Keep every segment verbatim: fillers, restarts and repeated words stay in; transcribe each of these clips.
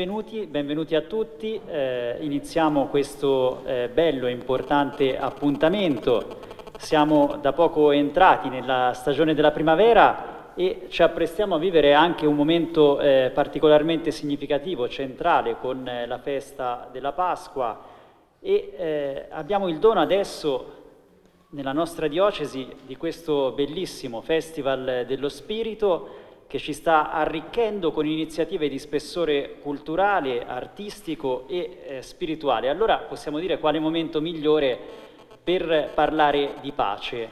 benvenuti, benvenuti a tutti. Eh, iniziamo questo eh, bello e importante appuntamento. Siamo da poco entrati nella stagione della primavera e ci apprestiamo a vivere anche un momento eh, particolarmente significativo, centrale, con eh, la festa della Pasqua e eh, abbiamo il dono adesso nella nostra diocesi di questo bellissimo Festival dello Spirito che ci sta arricchendo con iniziative di spessore culturale, artistico e eh, spirituale. Allora possiamo dire quale momento migliore per parlare di pace.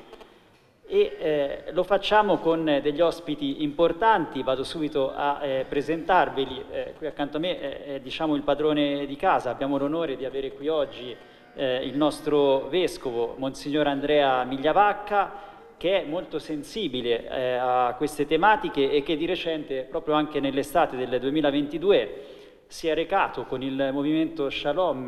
E eh, lo facciamo con degli ospiti importanti, vado subito a eh, presentarveli. Eh, qui accanto a me è, è diciamo il padrone di casa, abbiamo l'onore di avere qui oggi eh, il nostro vescovo, Monsignor Andrea Migliavacca, che è molto sensibile eh, a queste tematiche e che di recente, proprio anche nell'estate del duemilaventidue, si è recato con il movimento Shalom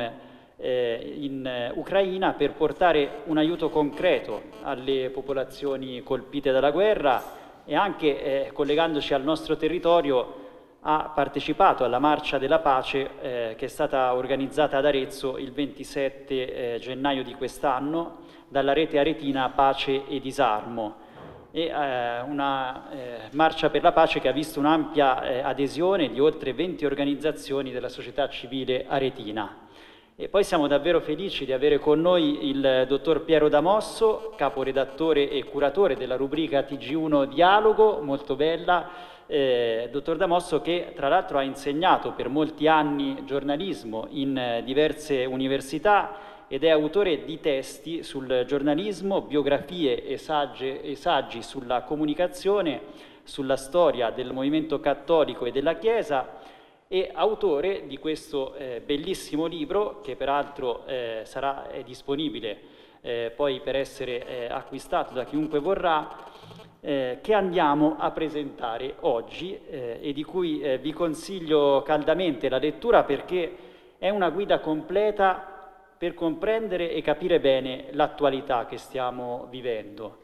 eh, in eh, Ucraina per portare un aiuto concreto alle popolazioni colpite dalla guerra e anche, eh, collegandoci al nostro territorio, ha partecipato alla Marcia della Pace eh, che è stata organizzata ad Arezzo il ventisette eh, gennaio di quest'anno dalla rete aretina Pace e Disarmo, e, eh, una eh, marcia per la pace che ha visto un'ampia eh, adesione di oltre venti organizzazioni della società civile aretina. E poi siamo davvero felici di avere con noi il dottor Piero Damosso, caporedattore e curatore della rubrica T G uno Dialogo, molto bella. Eh, dottor Damosso che tra l'altro ha insegnato per molti anni giornalismo in eh, diverse università ed è autore di testi sul giornalismo, biografie e, sagge, e saggi sulla comunicazione, sulla storia del movimento cattolico e della Chiesa e autore di questo eh, bellissimo libro che peraltro eh, sarà è disponibile eh, poi per essere eh, acquistato da chiunque vorrà, eh, che andiamo a presentare oggi eh, e di cui eh, vi consiglio caldamente la lettura perché è una guida completa per comprendere e capire bene l'attualità che stiamo vivendo.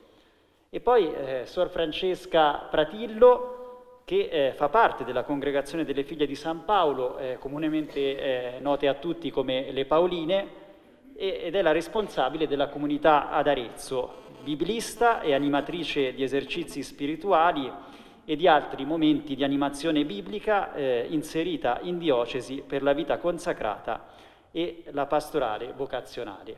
E poi eh, Sor Francesca Pratillo, che eh, fa parte della Congregazione delle Figlie di San Paolo, eh, comunemente eh, note a tutti come le Paoline, e, ed è la responsabile della comunità ad Arezzo, biblista e animatrice di esercizi spirituali e di altri momenti di animazione biblica eh, inserita in diocesi per la vita consacrata e la pastorale vocazionale.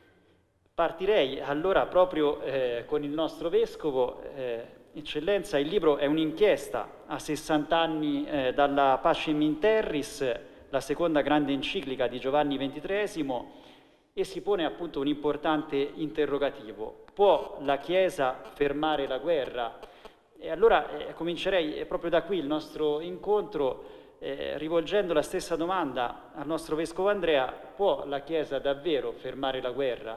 Partirei allora proprio eh, con il nostro vescovo. Eh, Eccellenza, il libro è un'inchiesta a sessanta anni eh, dalla Pacem in Terris, la seconda grande enciclica di Giovanni ventitreesimo, e si pone appunto un importante interrogativo. Può la Chiesa fermare la guerra? E allora eh, comincerei proprio da qui il nostro incontro, Eh, rivolgendo la stessa domanda al nostro Vescovo Andrea: può la Chiesa davvero fermare la guerra?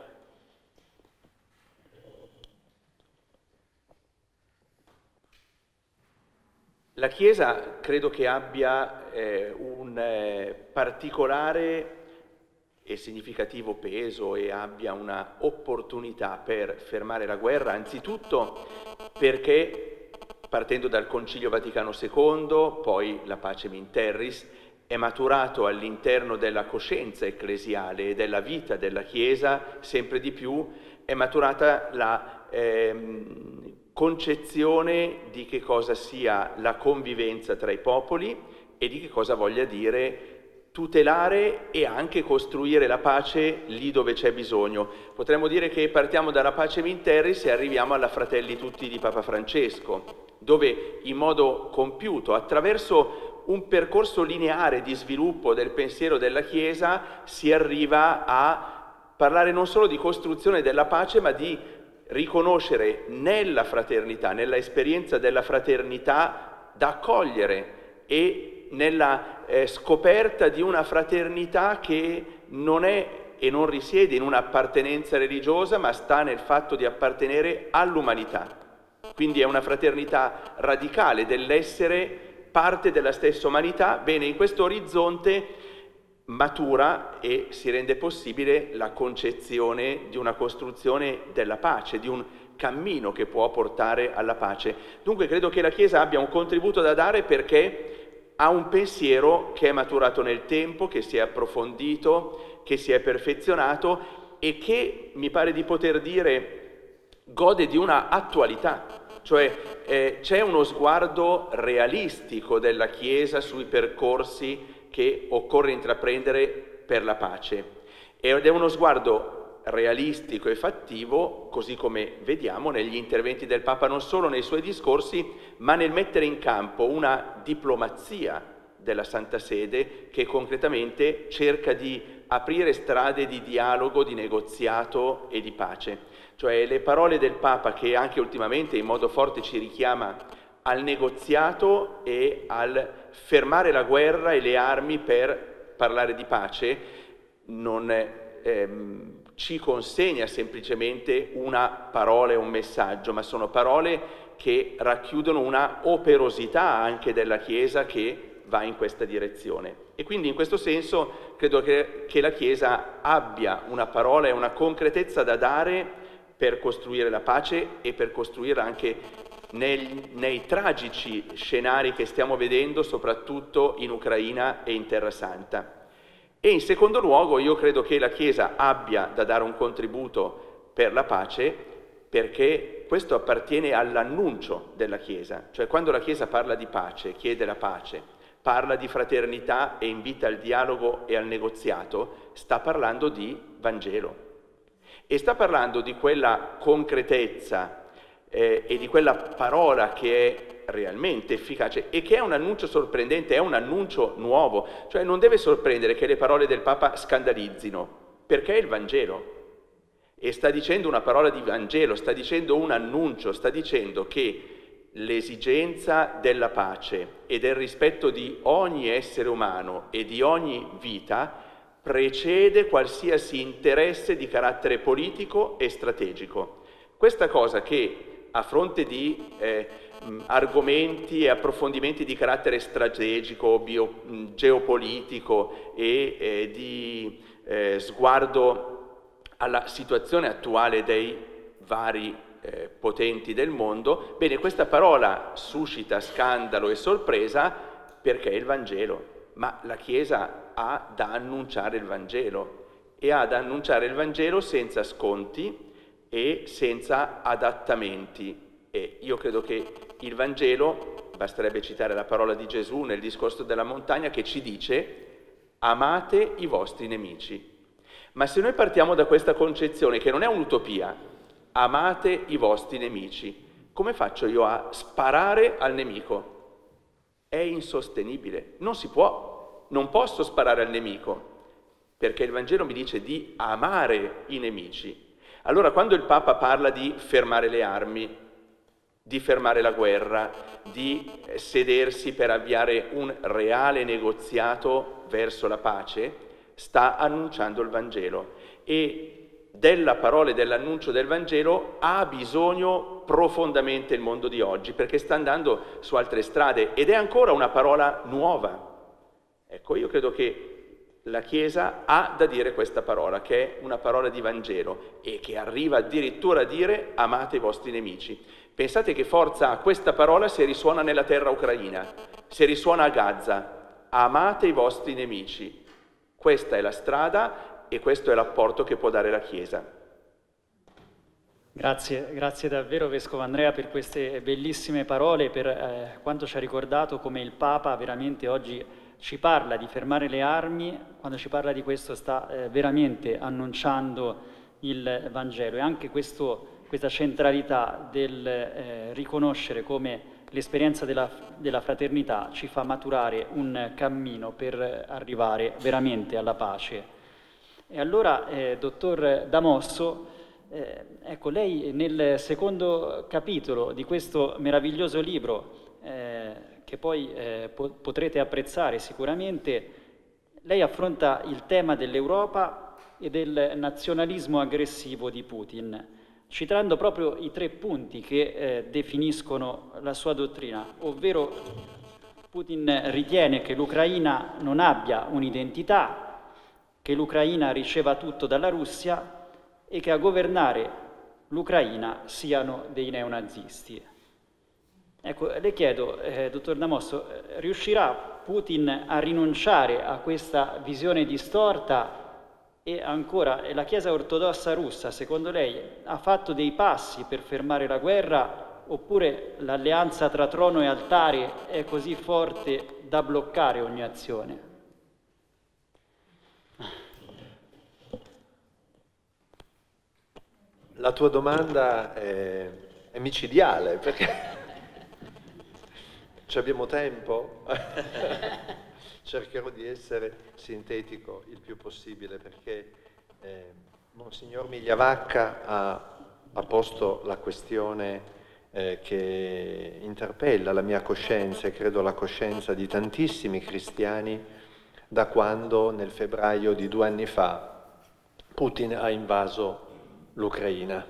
La Chiesa credo che abbia eh, un eh, particolare e significativo peso e abbia una opportunità per fermare la guerra, anzitutto perché, partendo dal Concilio Vaticano secondo, poi la Pacem in Terris, è maturato all'interno della coscienza ecclesiale e della vita della Chiesa, sempre di più è maturata la ehm, concezione di che cosa sia la convivenza tra i popoli e di che cosa voglia dire tutelare e anche costruire la pace lì dove c'è bisogno. Potremmo dire che partiamo dalla Pacem in Terris e arriviamo alla Fratelli Tutti di Papa Francesco, dove in modo compiuto, attraverso un percorso lineare di sviluppo del pensiero della Chiesa, si arriva a parlare non solo di costruzione della pace, ma di riconoscere nella fraternità, nella esperienza della fraternità da accogliere e nella eh, scoperta di una fraternità che non è e non risiede in un'appartenenza religiosa, ma sta nel fatto di appartenere all'umanità. Quindi è una fraternità radicale dell'essere parte della stessa umanità. Bene, in questo orizzonte matura e si rende possibile la concezione di una costruzione della pace, di un cammino che può portare alla pace. Dunque credo che la Chiesa abbia un contributo da dare perché ha un pensiero che è maturato nel tempo, che si è approfondito, che si è perfezionato e che, mi pare di poter dire, gode di una attualità. Cioè eh, c'è uno sguardo realistico della Chiesa sui percorsi che occorre intraprendere per la pace. Ed è uno sguardo realistico e fattivo, così come vediamo negli interventi del Papa, non solo nei suoi discorsi, ma nel mettere in campo una diplomazia della Santa Sede che concretamente cerca di aprire strade di dialogo, di negoziato e di pace. Cioè le parole del Papa, che anche ultimamente in modo forte ci richiama al negoziato e al fermare la guerra e le armi per parlare di pace, non ehm, ci consegna semplicemente una parola e un messaggio, ma sono parole che racchiudono una operosità anche della Chiesa che va in questa direzione. E quindi in questo senso credo che, che la Chiesa abbia una parola e una concretezza da dare per costruire la pace e per costruire anche nei, nei tragici scenari che stiamo vedendo, soprattutto in Ucraina e in Terra Santa. E in secondo luogo io credo che la Chiesa abbia da dare un contributo per la pace, perché questo appartiene all'annuncio della Chiesa. Cioè quando la Chiesa parla di pace, chiede la pace, parla di fraternità e invita al dialogo e al negoziato, sta parlando di Vangelo. E sta parlando di quella concretezza eh, e di quella parola che è realmente efficace e che è un annuncio sorprendente, è un annuncio nuovo. Cioè non deve sorprendere che le parole del Papa scandalizzino, perché è il Vangelo. E sta dicendo una parola di Vangelo, sta dicendo un annuncio, sta dicendo che l'esigenza della pace e del rispetto di ogni essere umano e di ogni vita precede qualsiasi interesse di carattere politico e strategico. Questa cosa che a fronte di eh, argomenti e approfondimenti di carattere strategico, bio, geopolitico e eh, di eh, sguardo alla situazione attuale dei vari eh, potenti del mondo, bene, questa parola suscita scandalo e sorpresa perché è il Vangelo. Ma la Chiesa ha da annunciare il Vangelo e ha da annunciare il Vangelo senza sconti e senza adattamenti. E io credo che il Vangelo, basterebbe citare la parola di Gesù nel discorso della montagna, che ci dice: amate i vostri nemici. Ma se noi partiamo da questa concezione, che non è un'utopia, amate i vostri nemici, come faccio io a sparare al nemico? È insostenibile, non si può, non posso sparare al nemico, perché il Vangelo mi dice di amare i nemici. Allora quando il Papa parla di fermare le armi, di fermare la guerra, di sedersi per avviare un reale negoziato verso la pace, sta annunciando il Vangelo e della parola e dell'annuncio del Vangelo ha bisogno profondamente il mondo di oggi, perché sta andando su altre strade ed è ancora una parola nuova. Ecco, io credo che la Chiesa ha da dire questa parola, che è una parola di Vangelo e che arriva addirittura a dire amate i vostri nemici. Pensate che forza ha questa parola se risuona nella terra ucraina, se risuona a Gaza, amate i vostri nemici. Questa è la strada e questo è l'apporto che può dare la Chiesa. Grazie, grazie davvero Vescovo Andrea per queste bellissime parole, per eh, quanto ci ha ricordato come il Papa veramente oggi ci parla di fermare le armi. Quando ci parla di questo sta eh, veramente annunciando il Vangelo, e anche questo, questa centralità del eh, riconoscere come l'esperienza della, della fraternità ci fa maturare un cammino per arrivare veramente alla pace. E allora, eh, dottor Damosso, eh, ecco, lei nel secondo capitolo di questo meraviglioso libro, eh, che poi eh, po potrete apprezzare sicuramente, lei affronta il tema dell'Europa e del nazionalismo aggressivo di Putin, citando proprio i tre punti che eh, definiscono la sua dottrina, ovvero Putin ritiene che l'Ucraina non abbia un'identità, che l'Ucraina riceva tutto dalla Russia e che a governare l'Ucraina siano dei neonazisti. Ecco, le chiedo, eh, dottor Damosso, riuscirà Putin a rinunciare a questa visione distorta? E ancora, la Chiesa ortodossa russa, secondo lei, ha fatto dei passi per fermare la guerra, oppure l'alleanza tra trono e altare è così forte da bloccare ogni azione? La tua domanda è, è micidiale, perché ci abbiamo tempo? Cercherò di essere sintetico il più possibile, perché eh, Monsignor Migliavacca ha, ha posto la questione eh, che interpella la mia coscienza e credo la coscienza di tantissimi cristiani da quando nel febbraio di due anni fa Putin ha invaso l'Ucraina.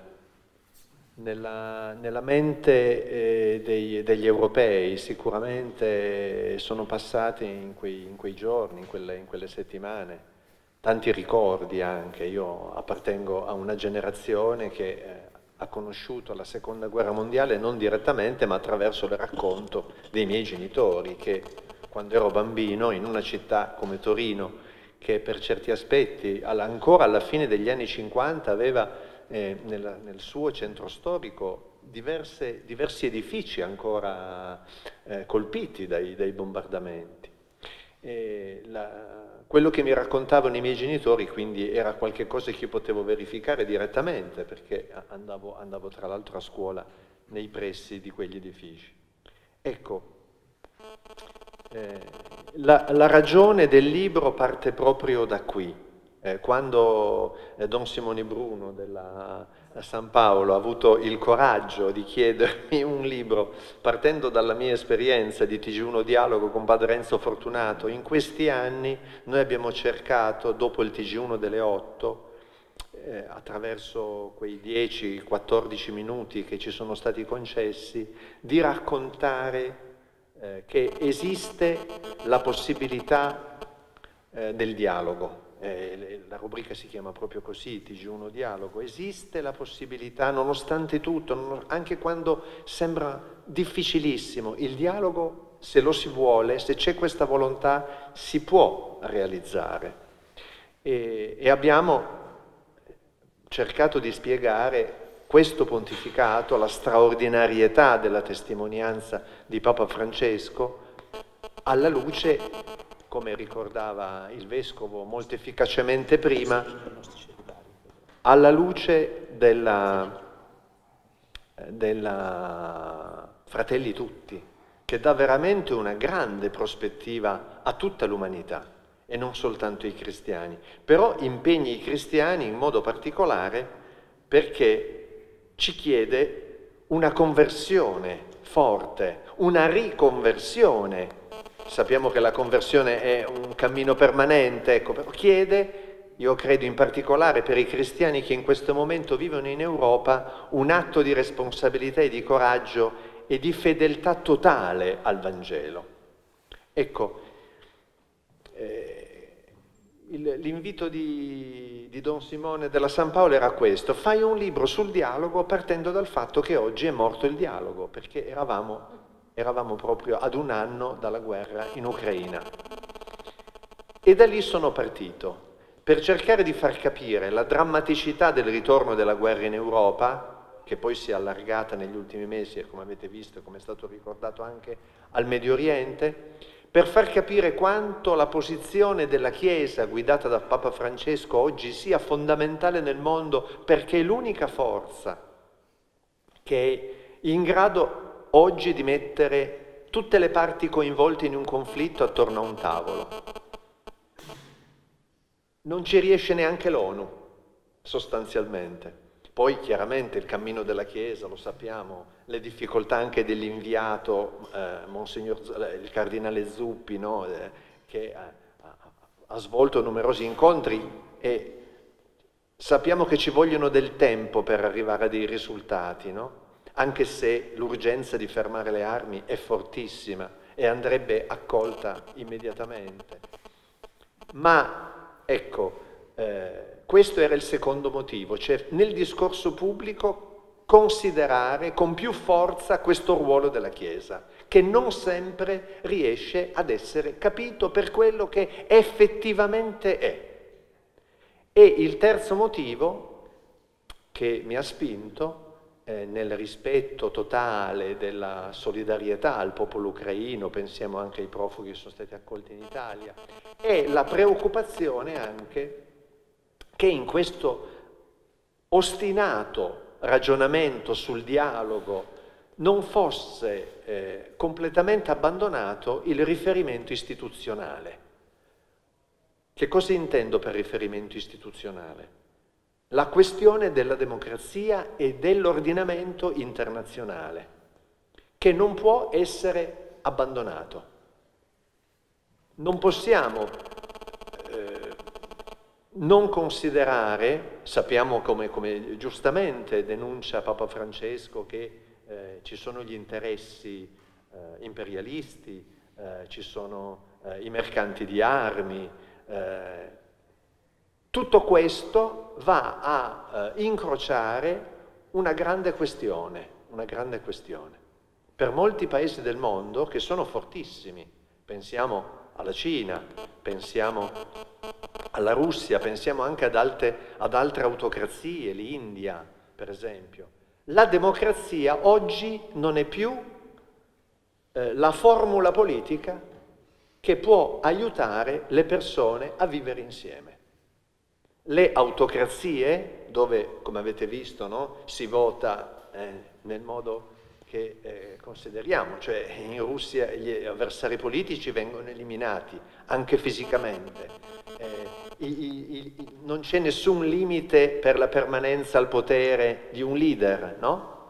Nella, nella mente eh, dei, degli europei sicuramente sono passati in quei, in quei giorni, in quelle, in quelle settimane, tanti ricordi anche. Io appartengo a una generazione che eh, ha conosciuto la Seconda Guerra Mondiale non direttamente, ma attraverso il racconto dei miei genitori, che quando ero bambino in una città come Torino, che per certi aspetti ancora alla fine degli anni cinquanta aveva Eh, nel, nel suo centro storico diverse, diversi edifici ancora eh, colpiti dai, dai bombardamenti. E la, quello che mi raccontavano i miei genitori quindi era qualcosa che io potevo verificare direttamente, perché andavo, andavo tra l'altro a scuola nei pressi di quegli edifici. Ecco, eh, la, la ragione del libro parte proprio da qui. Eh, quando eh, Don Simone Bruno della San Paolo ha avuto il coraggio di chiedermi un libro, partendo dalla mia esperienza di T G uno Dialogo con Padre Enzo Fortunato, in questi anni noi abbiamo cercato, dopo il T G uno delle otto, eh, attraverso quei dieci quattordici minuti che ci sono stati concessi, di raccontare eh, che esiste la possibilità eh, del dialogo. Eh, la rubrica si chiama proprio così, T G uno Dialogo. Esiste la possibilità, nonostante tutto, anche quando sembra difficilissimo, il dialogo, se lo si vuole, se c'è questa volontà, si può realizzare. E, e abbiamo cercato di spiegare questo pontificato, la straordinarietà della testimonianza di Papa Francesco, alla luce, come ricordava il Vescovo molto efficacemente prima, alla luce della, della Fratelli Tutti, che dà veramente una grande prospettiva a tutta l'umanità e non soltanto ai cristiani, però impegna i cristiani in modo particolare perché ci chiede una conversione forte, una riconversione. Sappiamo che la conversione è un cammino permanente, ecco, però chiede, io credo in particolare per i cristiani che in questo momento vivono in Europa, un atto di responsabilità e di coraggio e di fedeltà totale al Vangelo. Ecco, eh, l'invito di, di Don Simone della San Paolo era questo: fai un libro sul dialogo partendo dal fatto che oggi è morto il dialogo, perché eravamo... Eravamo proprio ad un anno dalla guerra in Ucraina. E da lì sono partito, per cercare di far capire la drammaticità del ritorno della guerra in Europa, che poi si è allargata negli ultimi mesi, e come avete visto, come è stato ricordato anche al Medio Oriente, per far capire quanto la posizione della Chiesa guidata da Papa Francesco oggi sia fondamentale nel mondo, perché è l'unica forza che è in grado oggi di mettere tutte le parti coinvolte in un conflitto attorno a un tavolo. Non ci riesce neanche l'ONU, sostanzialmente. Poi chiaramente il cammino della Chiesa, lo sappiamo, le difficoltà anche dell'inviato, eh, Monsignor, il cardinale Zuppi, no? eh, che ha, ha, ha svolto numerosi incontri, e sappiamo che ci vogliono del tempo per arrivare a dei risultati, no? Anche se l'urgenza di fermare le armi è fortissima e andrebbe accolta immediatamente. Ma, ecco, eh, questo era il secondo motivo, cioè nel discorso pubblico considerare con più forza questo ruolo della Chiesa, che non sempre riesce ad essere capito per quello che effettivamente è. E il terzo motivo che mi ha spinto, eh, nel rispetto totale della solidarietà al popolo ucraino, pensiamo anche ai profughi che sono stati accolti in Italia, è la preoccupazione anche che in questo ostinato ragionamento sul dialogo non fosse eh, completamente abbandonato il riferimento istituzionale. Che cosa intendo per riferimento istituzionale? La questione della democrazia e dell'ordinamento internazionale, che non può essere abbandonato. Non possiamo eh, non considerare, sappiamo come, come giustamente denuncia Papa Francesco, che eh, ci sono gli interessi eh, imperialisti, eh, ci sono eh, i mercanti di armi, eh, tutto questo va a eh, incrociare una grande questione, una grande questione. Per molti paesi del mondo che sono fortissimi, pensiamo alla Cina, pensiamo alla Russia, pensiamo anche ad, alte, ad altre autocrazie, l'India per esempio. La democrazia oggi non è più eh, la formula politica che può aiutare le persone a vivere insieme. Le autocrazie, dove, come avete visto, no, si vota eh, nel modo che eh, consideriamo, cioè in Russia gli avversari politici vengono eliminati, anche fisicamente. Eh, i, i, i, non c'è nessun limite per la permanenza al potere di un leader, no?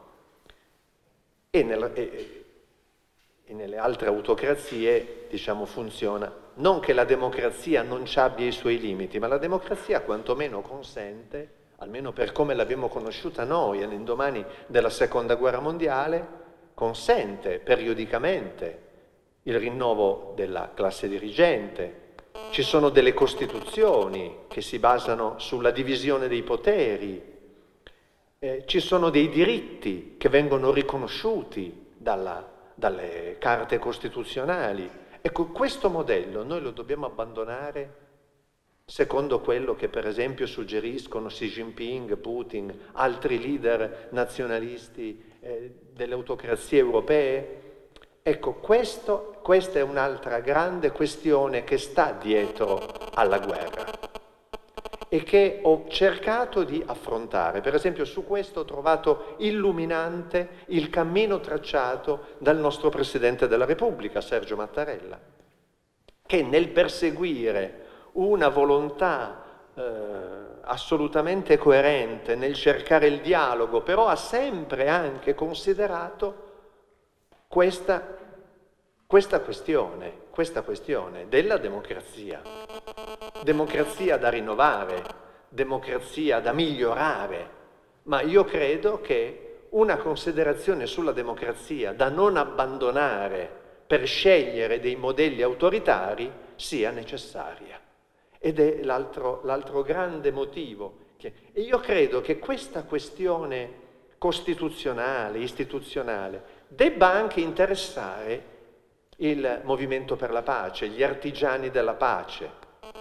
E, nel, e, e nelle altre autocrazie, diciamo, funziona. Non che la democrazia non ci abbia i suoi limiti, ma la democrazia quantomeno consente, almeno per come l'abbiamo conosciuta noi all'indomani della Seconda Guerra Mondiale, consente periodicamente il rinnovo della classe dirigente. Ci sono delle costituzioni che si basano sulla divisione dei poteri, eh, ci sono dei diritti che vengono riconosciuti dalla, dalle carte costituzionali. Ecco, questo modello noi lo dobbiamo abbandonare secondo quello che per esempio suggeriscono Xi Jinping, Putin, altri leader nazionalisti eh, delle autocrazie europee. Ecco, questo, questa è un'altra grande questione che sta dietro alla guerra e che ho cercato di affrontare. Per esempio, su questo ho trovato illuminante il cammino tracciato dal nostro Presidente della Repubblica, Sergio Mattarella, che nel perseguire una volontà eh, assolutamente coerente, nel cercare il dialogo, però ha sempre anche considerato questa, questa questione, questa questione della democrazia. Democrazia da rinnovare, democrazia da migliorare, ma io credo che una considerazione sulla democrazia da non abbandonare per scegliere dei modelli autoritari sia necessaria. Ed è l'altro, l'altro grande motivo. Che, e io credo che questa questione costituzionale, istituzionale, debba anche interessare il movimento per la pace, gli artigiani della pace.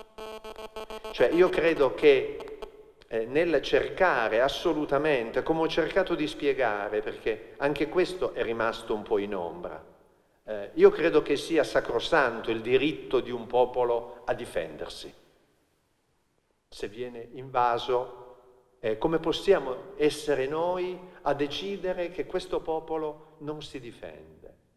Cioè io credo che eh, nel cercare assolutamente, come ho cercato di spiegare, perché anche questo è rimasto un po' in ombra, eh, io credo che sia sacrosanto il diritto di un popolo a difendersi. Se viene invaso, eh, come possiamo essere noi a decidere che questo popolo non si difende?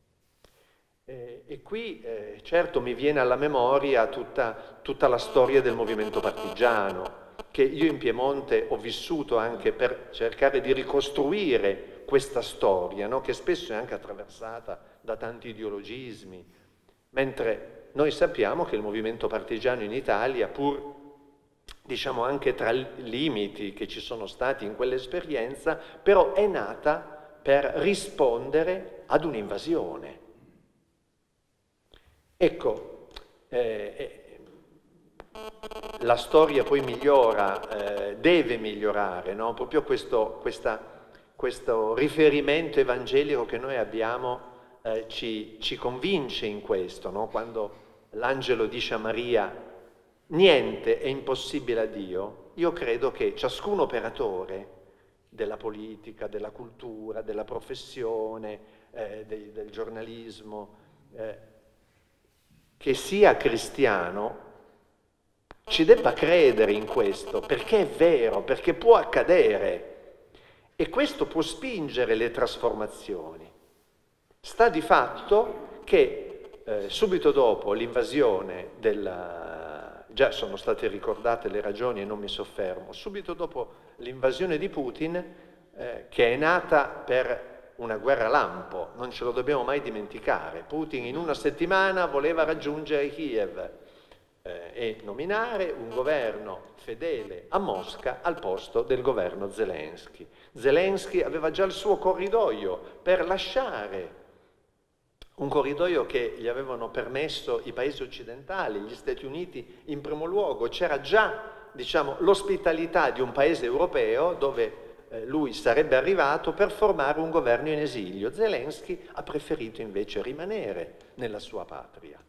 Eh, e qui eh, certo mi viene alla memoria tutta, tutta la storia del movimento partigiano, che io in Piemonte ho vissuto anche per cercare di ricostruire questa storia, no? Che spesso è anche attraversata da tanti ideologismi, mentre noi sappiamo che il movimento partigiano in Italia, pur diciamo anche tra i limiti che ci sono stati in quell'esperienza, però è nata per rispondere ad un'invasione. Ecco, eh, la storia poi migliora, eh, deve migliorare, no? Proprio questo, questa, questo riferimento evangelico che noi abbiamo eh, ci, ci convince in questo, no? Quando l'angelo dice a Maria niente è impossibile a Dio, io credo che ciascun operatore della politica, della cultura, della professione, eh, del, del giornalismo, eh, che sia cristiano, ci debba credere in questo, perché è vero, perché può accadere e questo può spingere le trasformazioni. Sta di fatto che eh, subito dopo l'invasione della... già sono state ricordate le ragioni e non mi soffermo, subito dopo l'invasione di Putin, eh, che è nata per una guerra lampo, non ce lo dobbiamo mai dimenticare. Putin in una settimana voleva raggiungere Kiev eh, e nominare un governo fedele a Mosca al posto del governo Zelensky. Zelensky aveva già il suo corridoio per lasciare, un corridoio che gli avevano permesso i paesi occidentali, gli Stati Uniti in primo luogo. C'era già, diciamo, l'ospitalità di un paese europeo dove eh, lui sarebbe arrivato per formare un governo in esilio. Zelensky ha preferito invece rimanere nella sua patria.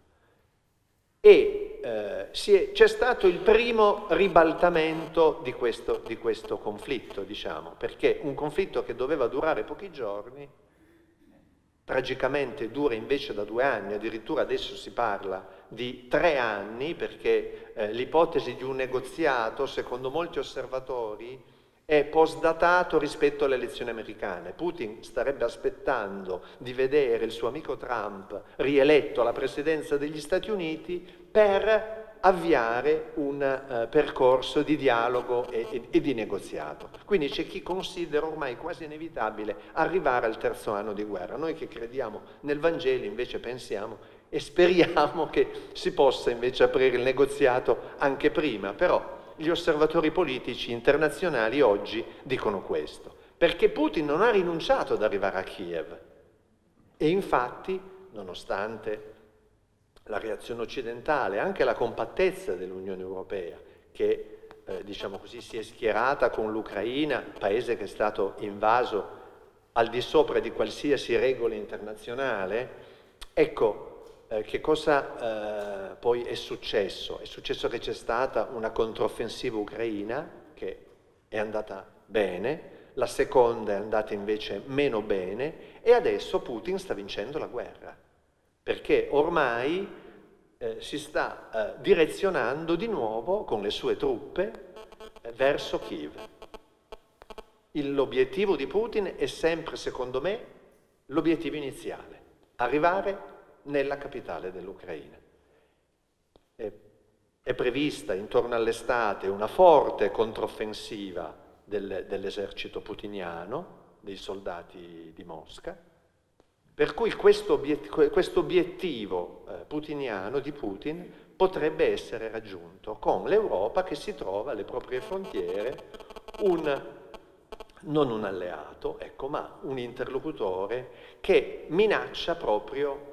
E eh, c'è stato il primo ribaltamento di questo, di questo conflitto, diciamo, perché un conflitto che doveva durare pochi giorni, tragicamente dura invece da due anni, addirittura adesso si parla di tre anni, perché eh, l'ipotesi di un negoziato, secondo molti osservatori, è postdatato rispetto alle elezioni americane. Putin starebbe aspettando di vedere il suo amico Trump rieletto alla presidenza degli Stati Uniti per avviare un uh, percorso di dialogo e, e, e di negoziato. Quindi c'è chi considera ormai quasi inevitabile arrivare al terzo anno di guerra. Noi che crediamo nel Vangelo invece pensiamo e speriamo che si possa invece aprire il negoziato anche prima, però gli osservatori politici internazionali oggi dicono questo, perché Putin non ha rinunciato ad arrivare a Kiev e infatti, nonostante la reazione occidentale, anche la compattezza dell'Unione Europea, che eh, diciamo così si è schierata con l'Ucraina, paese che è stato invaso al di sopra di qualsiasi regola internazionale, ecco, Eh, che cosa eh, poi è successo? È successo che c'è stata una controffensiva ucraina che è andata bene, la seconda è andata invece meno bene e adesso Putin sta vincendo la guerra, perché ormai eh, si sta eh, direzionando di nuovo con le sue truppe eh, verso Kiev. L'obiettivo di Putin è sempre, secondo me, l'obiettivo iniziale, arrivare nella capitale dell'Ucraina. È, è prevista intorno all'estate una forte controffensiva del, dell'esercito putiniano, dei soldati di Mosca, per cui questo obiettivo, questo obiettivo eh, putiniano di Putin potrebbe essere raggiunto con l'Europa che si trova alle proprie frontiere un, non un alleato, ecco, ma un interlocutore che minaccia proprio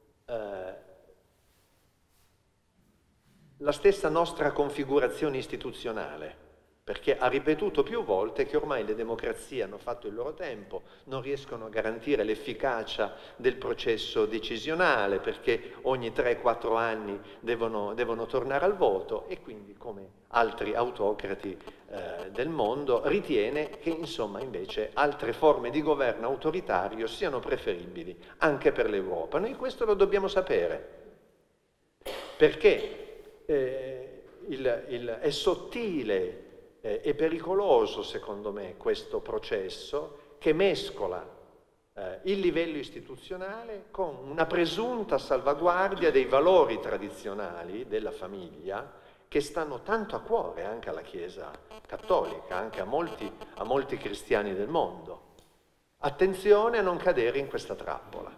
la stessa nostra configurazione istituzionale, perché ha ripetuto più volte che ormai le democrazie hanno fatto il loro tempo, non riescono a garantire l'efficacia del processo decisionale, perché ogni tre quattro anni devono, devono tornare al voto e quindi, come altri autocrati eh, del mondo, ritiene che insomma invece altre forme di governo autoritario siano preferibili anche per l'Europa. Noi questo lo dobbiamo sapere, perché eh, il, il, è sottile eh, e pericoloso, secondo me, questo processo che mescola eh, il livello istituzionale con una presunta salvaguardia dei valori tradizionali della famiglia che stanno tanto a cuore anche alla Chiesa cattolica, anche a molti, a molti cristiani del mondo. Attenzione a non cadere in questa trappola,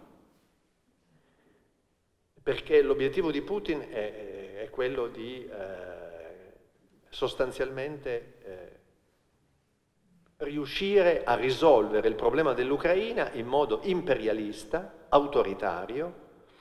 perché l'obiettivo di Putin è, è quello di eh, sostanzialmente eh, riuscire a risolvere il problema dell'Ucraina in modo imperialista, autoritario,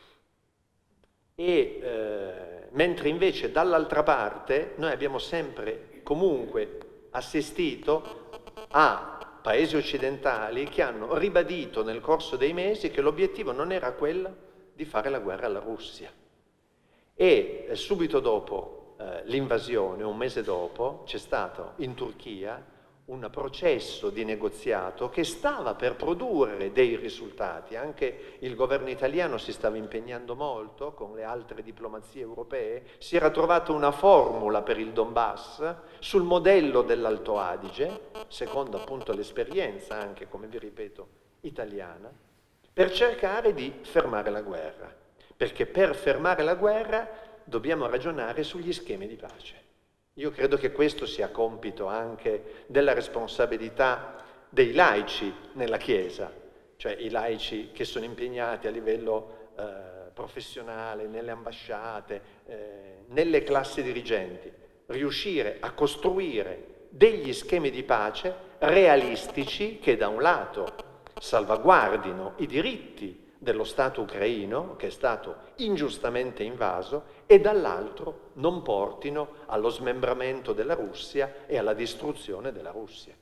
e eh, mentre invece dall'altra parte noi abbiamo sempre comunque assistito a paesi occidentali che hanno ribadito nel corso dei mesi che l'obiettivo non era quello di fare la guerra alla Russia. E eh, subito dopo eh, l'invasione, un mese dopo, c'è stato in Turchia un processo di negoziato che stava per produrre dei risultati. Anche il governo italiano si stava impegnando molto con le altre diplomazie europee, si era trovata una formula per il Donbass sul modello dell'Alto Adige, secondo appunto l'esperienza anche, come vi ripeto, italiana, per cercare di fermare la guerra. Perché per fermare la guerra dobbiamo ragionare sugli schemi di pace. Io credo che questo sia compito anche della responsabilità dei laici nella Chiesa, cioè i laici che sono impegnati a livello eh, professionale, nelle ambasciate, eh, nelle classi dirigenti, riuscire a costruire degli schemi di pace realistici che da un lato salvaguardino i diritti dello Stato ucraino, che è stato ingiustamente invaso, e dall'altro non portino allo smembramento della Russia e alla distruzione della Russia.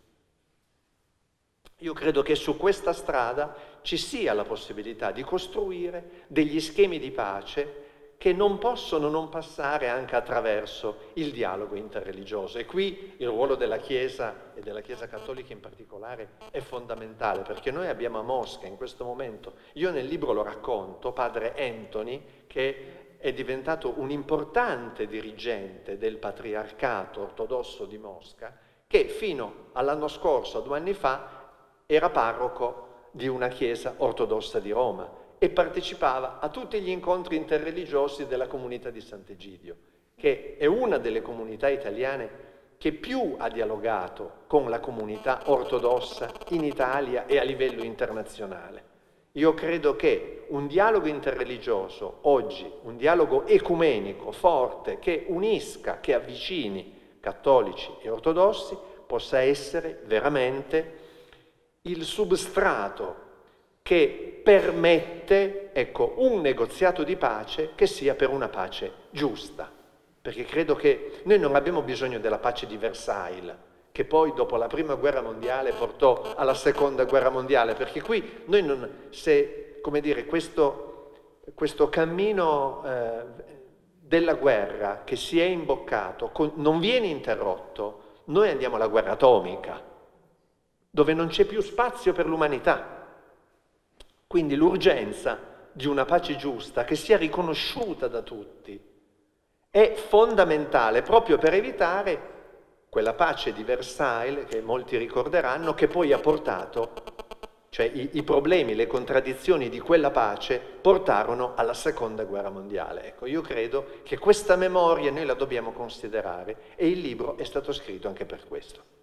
Io credo che su questa strada ci sia la possibilità di costruire degli schemi di pace che non possono non passare anche attraverso il dialogo interreligioso. E qui il ruolo della Chiesa e della Chiesa cattolica in particolare è fondamentale, perché noi abbiamo a Mosca in questo momento, io nel libro lo racconto, padre Anthony, che è diventato un importante dirigente del patriarcato ortodosso di Mosca, che fino all'anno scorso, due anni fa, era parroco di una chiesa ortodossa di Roma e partecipava a tutti gli incontri interreligiosi della comunità di Sant'Egidio, che è una delle comunità italiane che più ha dialogato con la comunità ortodossa in Italia e a livello internazionale. Io credo che un dialogo interreligioso oggi, un dialogo ecumenico forte che unisca, che avvicini cattolici e ortodossi, possa essere veramente il substrato che permette, ecco, un negoziato di pace che sia per una pace giusta. Perché credo che noi non abbiamo bisogno della pace di Versailles, che poi dopo la prima guerra mondiale portò alla seconda guerra mondiale, perché qui noi non, se, come dire, questo, questo cammino eh, della guerra che si è imboccato con, non viene interrotto, noi andiamo alla guerra atomica, dove non c'è più spazio per l'umanità. Quindi l'urgenza di una pace giusta che sia riconosciuta da tutti è fondamentale proprio per evitare quella pace di Versailles che molti ricorderanno, che poi ha portato, cioè i, i problemi, le contraddizioni di quella pace portarono alla seconda guerra mondiale. Ecco, io credo che questa memoria noi la dobbiamo considerare e il libro è stato scritto anche per questo.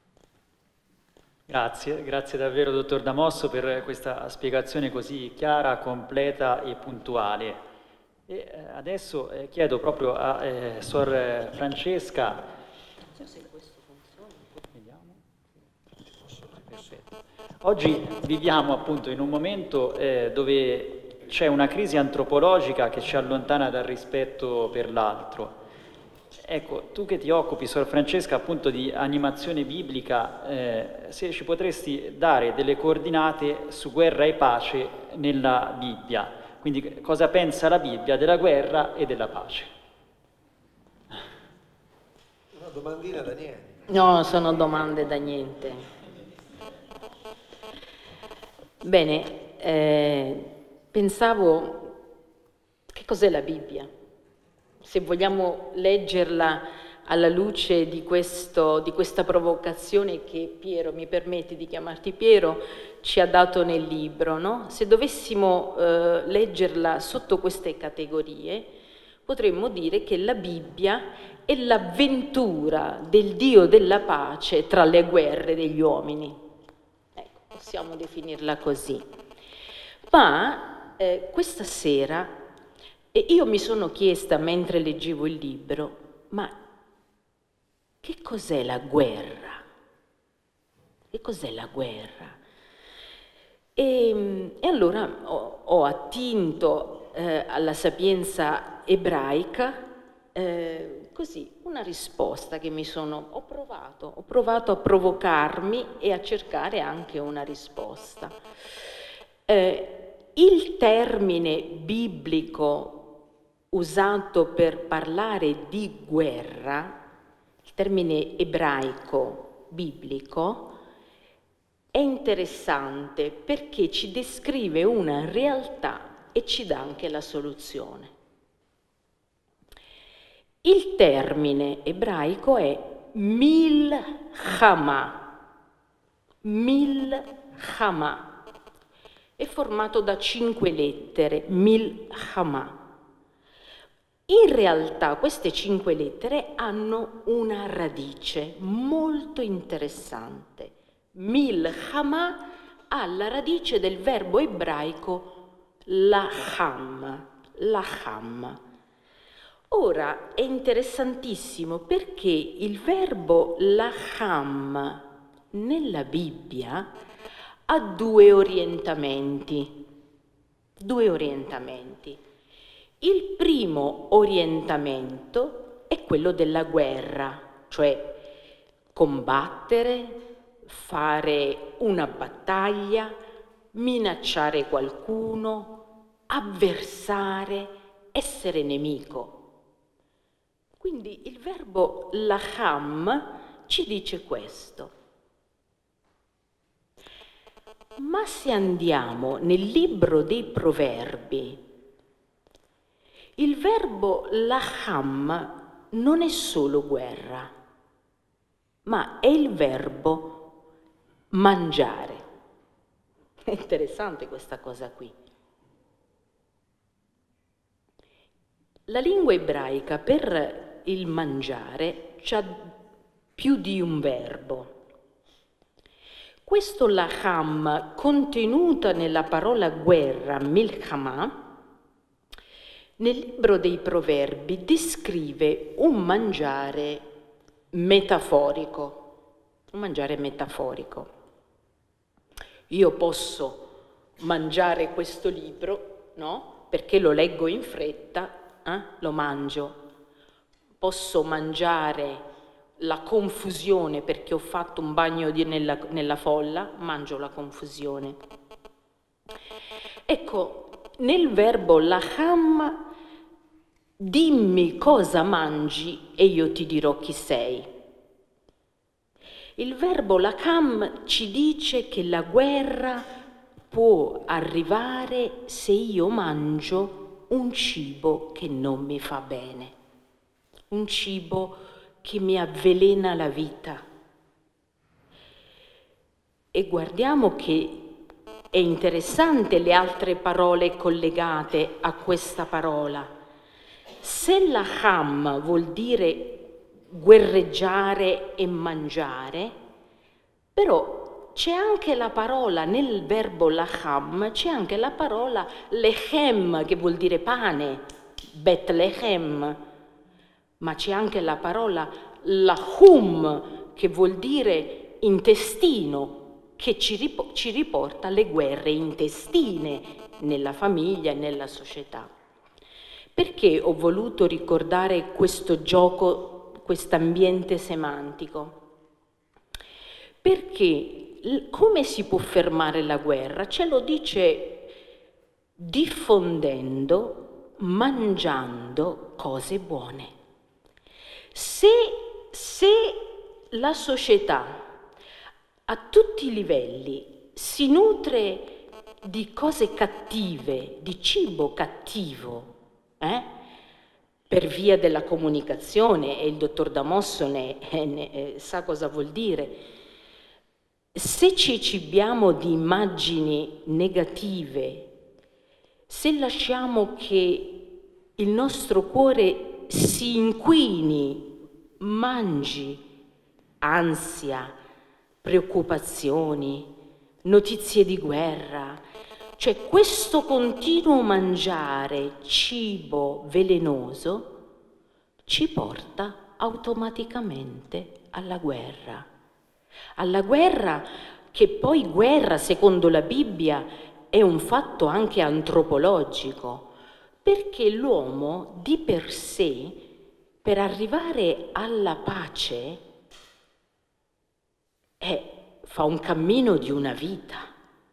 Grazie, grazie davvero dottor Damosso per questa spiegazione così chiara, completa e puntuale. E adesso eh, chiedo proprio a eh, Sor Francesca. Se questo funziona. Vediamo. Perfetto. Oggi viviamo appunto in un momento eh, dove c'è una crisi antropologica che ci allontana dal rispetto per l'altro. Ecco, tu che ti occupi, Sor Francesca, appunto di animazione biblica, eh, se ci potresti dare delle coordinate su guerra e pace nella Bibbia, quindi cosa pensa la Bibbia della guerra e della pace? Una domandina da niente. No, sono domande da niente. Bene, eh, pensavo, che cos'è la Bibbia? Se vogliamo leggerla alla luce di, questo, di questa provocazione che Piero, mi permetti di chiamarti Piero, ci ha dato nel libro, no? Se dovessimo eh, leggerla sotto queste categorie, potremmo dire che la Bibbia è l'avventura del Dio della pace tra le guerre degli uomini. Ecco, possiamo definirla così. Ma eh, questa sera E io mi sono chiesta, mentre leggevo il libro, ma che cos'è la guerra? Che cos'è la guerra? E, e allora ho, ho attinto eh, alla sapienza ebraica eh, così una risposta che mi sono, ho provato, ho provato a provocarmi e a cercare anche una risposta. Eh, il termine biblico usato per parlare di guerra, il termine ebraico biblico, è interessante perché ci descrive una realtà e ci dà anche la soluzione. Il termine ebraico è milchama. Milchama. È formato da cinque lettere, milchama. In realtà queste cinque lettere hanno una radice molto interessante. Milchama ha la radice del verbo ebraico lacham, lacham. Ora è interessantissimo perché il verbo lacham nella Bibbia ha due orientamenti, due orientamenti. Il primo orientamento è quello della guerra, cioè combattere, fare una battaglia, minacciare qualcuno, avversare, essere nemico. Quindi il verbo lacham ci dice questo. Ma se andiamo nel libro dei Proverbi, il verbo lacham non è solo guerra, ma è il verbo mangiare. È interessante questa cosa qui. La lingua ebraica per il mangiare c'ha più di un verbo. Questo lacham, contenuta nella parola guerra, milchama, nel libro dei Proverbi descrive un mangiare metaforico, un mangiare metaforico. Io posso mangiare questo libro, no? Perché lo leggo in fretta, eh? Lo mangio. Posso mangiare la confusione perché ho fatto un bagno di, nella, nella folla, mangio la confusione. Ecco, nel verbo lacham, dimmi cosa mangi e io ti dirò chi sei. Il verbo lacham ci dice che la guerra può arrivare se io mangio un cibo che non mi fa bene, un cibo che mi avvelena la vita. E guardiamo che è interessante le altre parole collegate a questa parola. Se lacham vuol dire guerreggiare e mangiare, però c'è anche la parola, nel verbo lacham, c'è anche la parola lechem, che vuol dire pane, Betlehem, ma c'è anche la parola lachum, che vuol dire intestino, che ci, rip- ci riporta alle guerre intestine nella famiglia e nella società. Perché ho voluto ricordare questo gioco, quest'ambiente semantico? Perché come si può fermare la guerra? Ce lo dice diffondendo, mangiando cose buone. Se, se la società a tutti i livelli si nutre di cose cattive, di cibo cattivo, eh? per via della comunicazione, e il dottor Damosso ne, ne, eh, sa cosa vuol dire, se ci cibiamo di immagini negative, se lasciamo che il nostro cuore si inquini, mangi ansia, preoccupazioni, notizie di guerra, cioè questo continuo mangiare cibo velenoso ci porta automaticamente alla guerra. Alla guerra che poi guerra, secondo la Bibbia, è un fatto anche antropologico, perché l'uomo di per sé per arrivare alla pace è, fa un cammino di una vita.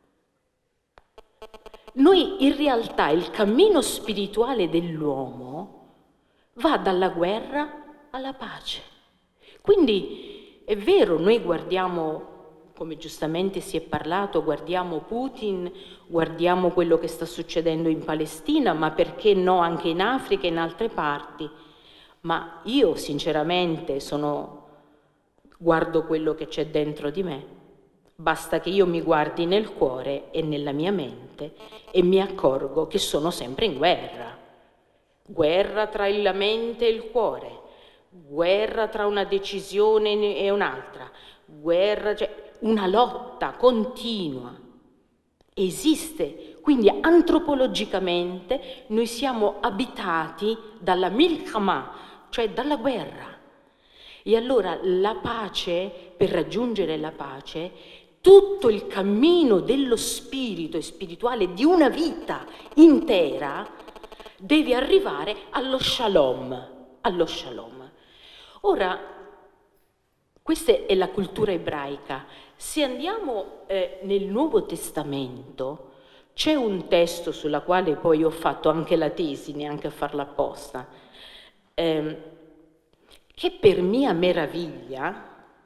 Noi in realtà il cammino spirituale dell'uomo va dalla guerra alla pace. Quindi è vero, noi guardiamo, come giustamente si è parlato, guardiamo Putin, guardiamo quello che sta succedendo in Palestina, ma perché no anche in Africa e in altre parti. Ma io sinceramente sono, guardo quello che c'è dentro di me. Basta che io mi guardi nel cuore e nella mia mente e mi accorgo che sono sempre in guerra. Guerra tra la mente e il cuore, guerra tra una decisione e un'altra, guerra, cioè una lotta continua. Esiste, quindi antropologicamente noi siamo abitati dalla milchama, cioè dalla guerra. E allora la pace, per raggiungere la pace, tutto il cammino dello spirito e spirituale di una vita intera deve arrivare allo shalom, allo shalom. Ora, questa è la cultura ebraica. Se andiamo eh, nel Nuovo Testamento, c'è un testo sulla quale poi ho fatto anche la tesi, neanche a farla apposta, eh, che per mia meraviglia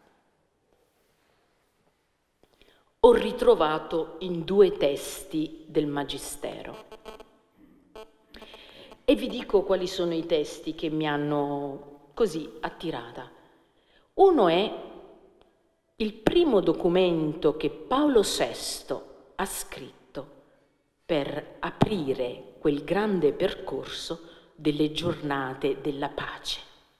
ho ritrovato in due testi del Magistero. E vi dico quali sono i testi che mi hanno così attirata. Uno è il primo documento che Paolo sesto ha scritto per aprire quel grande percorso delle giornate della pace.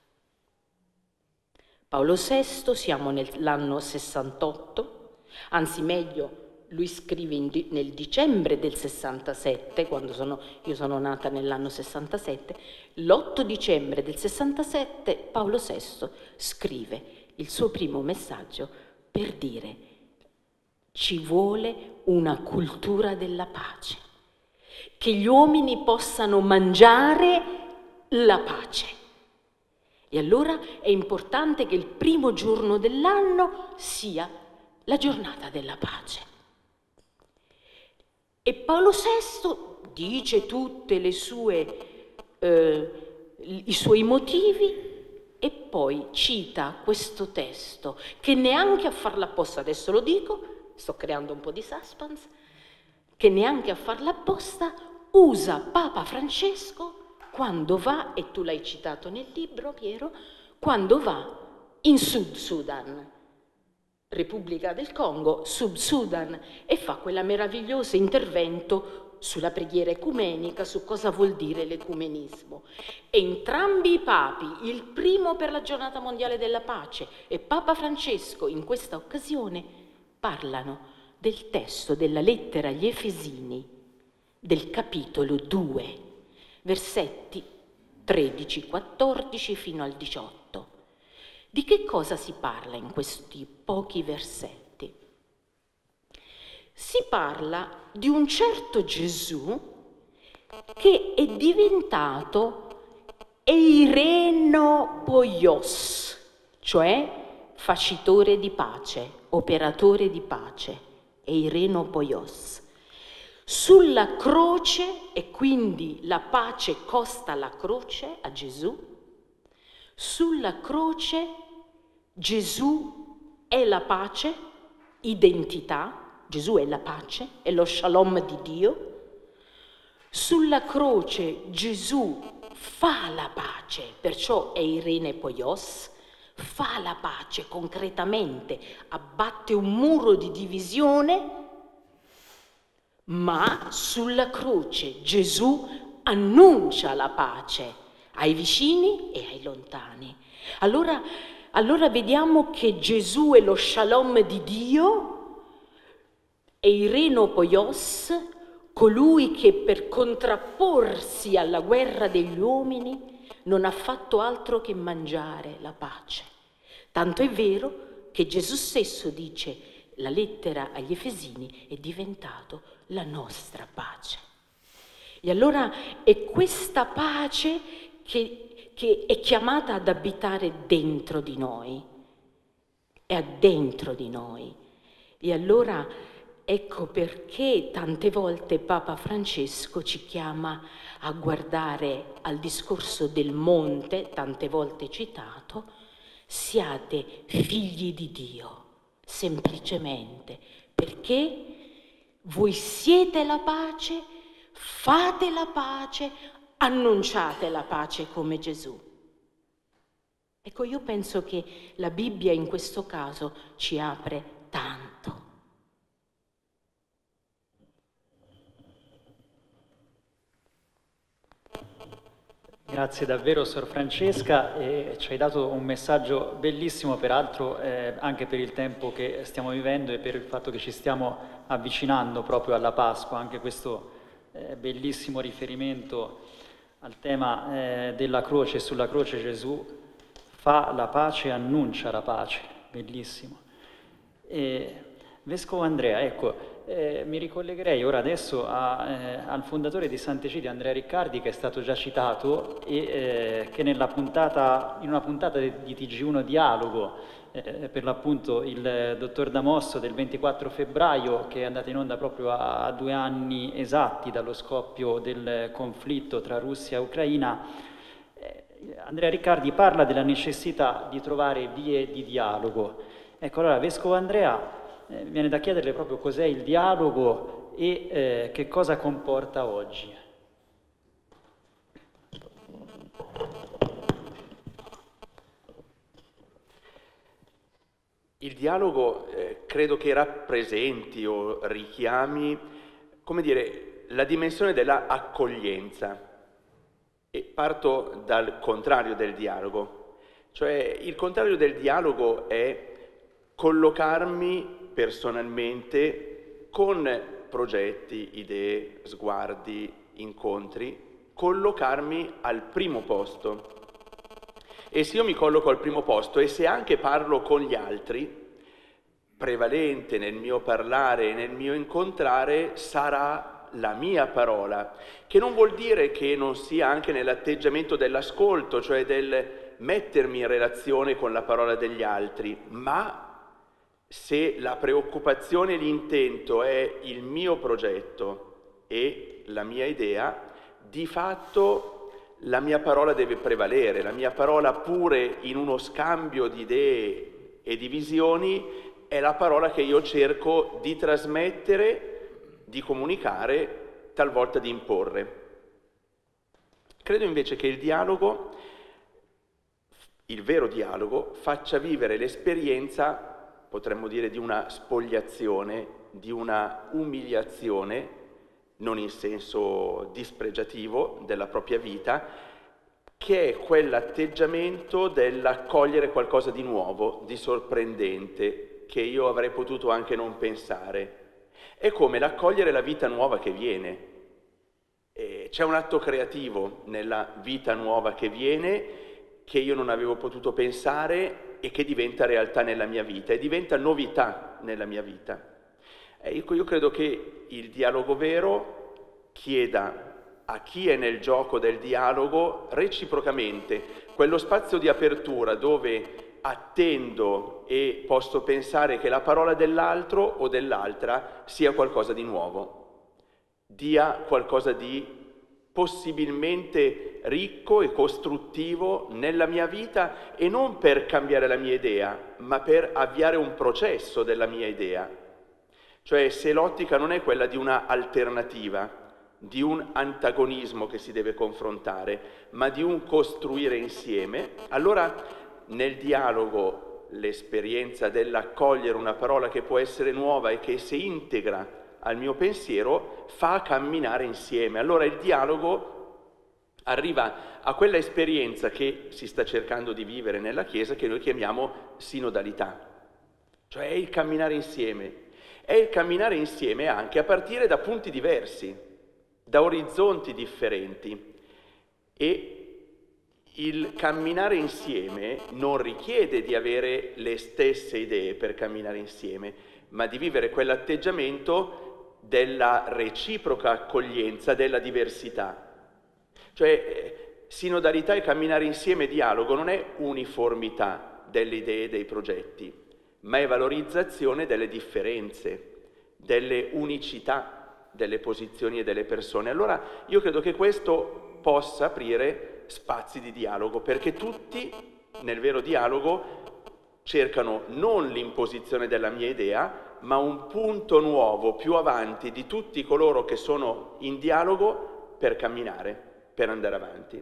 Paolo sesto, siamo nell'anno sessantotto, anzi meglio, lui scrive in, nel dicembre del sessantasette, quando sono, io sono nata nell'anno sessantasette, l'otto dicembre del sessantasette Paolo sesto scrive il suo primo messaggio per dire: ci vuole una cultura della pace, che gli uomini possano mangiare la pace. E allora è importante che il primo giorno dell'anno sia la giornata della pace. E Paolo sesto dice tutte le sue, eh, i suoi motivi e poi cita questo testo che neanche a farla apposta, adesso lo dico, sto creando un po' di suspense, che neanche a farla apposta usa Papa Francesco quando va, e tu l'hai citato nel libro, Piero, quando va in Sud Sudan, Repubblica del Congo, Sud Sudan, e fa quella meraviglioso intervento sulla preghiera ecumenica, su cosa vuol dire l'ecumenismo. Entrambi i papi, il primo per la giornata mondiale della pace e Papa Francesco in questa occasione, parlano del testo della lettera agli Efesini, del capitolo due, versetti tredici quattordici fino al diciotto. Di che cosa si parla in questi pochi versetti? Si parla di un certo Gesù che è diventato Eireno Poios, cioè facitore di pace, operatore di pace, Eireno Poios. Sulla croce, e quindi la pace costa la croce a Gesù, sulla croce Gesù è la pace, identità, Gesù è la pace, è lo shalom di Dio. Sulla croce Gesù fa la pace, perciò è Eirene Poios, fa la pace concretamente, abbatte un muro di divisione, ma sulla croce Gesù annuncia la pace ai vicini e ai lontani. Allora, allora vediamo che Gesù è lo shalom di Dio, Eireno Poios, colui che per contrapporsi alla guerra degli uomini non ha fatto altro che mangiare la pace. Tanto è vero che Gesù stesso dice: la lettera agli Efesini è diventato la nostra pace. E allora è questa pace che che è chiamata ad abitare dentro di noi, è dentro di noi. E allora ecco perché tante volte Papa Francesco ci chiama a guardare al discorso del monte, tante volte citato: siate figli di Dio, semplicemente, perché voi siete la pace, fate la pace, annunciate la pace come Gesù. Ecco, io penso che la Bibbia in questo caso ci apre tanto. Grazie davvero, Sor Francesca, e ci hai dato un messaggio bellissimo, peraltro eh, anche per il tempo che stiamo vivendo e per il fatto che ci stiamo avvicinando proprio alla Pasqua, anche questo eh, bellissimo riferimento al tema eh, della croce. Sulla croce Gesù fa la pace, annuncia la pace, bellissimo. E, Vescovo Andrea, ecco, Eh, mi ricollegherei ora adesso a, eh, al fondatore di Sant'Egidio, Andrea Riccardi, che è stato già citato e eh, che nella puntata, in una puntata di T G uno Dialogo, eh, per l'appunto il dottor Damosso del ventiquattro febbraio, che è andata in onda proprio a, a due anni esatti dallo scoppio del conflitto tra Russia e Ucraina, eh, Andrea Riccardi parla della necessità di trovare vie di dialogo. Ecco, allora, Vescovo Andrea, Eh, viene da chiederle proprio cos'è il dialogo e eh, che cosa comporta oggi. Il dialogo eh, credo che rappresenti o richiami, come dire, la dimensione della accoglienza. E parto dal contrario del dialogo, cioè il contrario del dialogo è collocarmi personalmente con progetti, idee, sguardi, incontri, collocarmi al primo posto. E se io mi colloco al primo posto e se anche parlo con gli altri, prevalente nel mio parlare e nel mio incontrare sarà la mia parola, che non vuol dire che non sia anche nell'atteggiamento dell'ascolto, cioè del mettermi in relazione con la parola degli altri, ma se la preoccupazione e l'intento è il mio progetto e la mia idea, di fatto la mia parola deve prevalere. La mia parola, pure in uno scambio di idee e di visioni, è la parola che io cerco di trasmettere, di comunicare, talvolta di imporre. Credo invece che il dialogo, il vero dialogo, faccia vivere l'esperienza, potremmo dire, di una spogliazione, di una umiliazione, non in senso dispregiativo, della propria vita, che è quell'atteggiamento dell'accogliere qualcosa di nuovo, di sorprendente, che io avrei potuto anche non pensare. È come l'accogliere la vita nuova che viene. E c'è un atto creativo nella vita nuova che viene, che io non avevo potuto pensare e che diventa realtà nella mia vita e diventa novità nella mia vita. Ecco, io credo che il dialogo vero chieda a chi è nel gioco del dialogo reciprocamente quello spazio di apertura dove attendo e posso pensare che la parola dell'altro o dell'altra sia qualcosa di nuovo, dia qualcosa di possibilmente ricco e costruttivo nella mia vita, e non per cambiare la mia idea, ma per avviare un processo della mia idea. Cioè, se l'ottica non è quella di una alternativa, di un antagonismo che si deve confrontare, ma di un costruire insieme, allora nel dialogo l'esperienza dell'accogliere una parola che può essere nuova e che si integra al mio pensiero fa camminare insieme. Allora il dialogo arriva a quella esperienza che si sta cercando di vivere nella Chiesa, che noi chiamiamo sinodalità, cioè è il camminare insieme. È il camminare insieme anche a partire da punti diversi, da orizzonti differenti, e il camminare insieme non richiede di avere le stesse idee per camminare insieme, ma di vivere quell'atteggiamento della reciproca accoglienza della diversità. Cioè sinodalità e camminare insieme, dialogo, non è uniformità delle idee e dei progetti, ma è valorizzazione delle differenze, delle unicità delle posizioni e delle persone. Allora io credo che questo possa aprire spazi di dialogo, perché tutti nel vero dialogo cercano non l'imposizione della mia idea, ma un punto nuovo più avanti di tutti coloro che sono in dialogo per camminare, per andare avanti.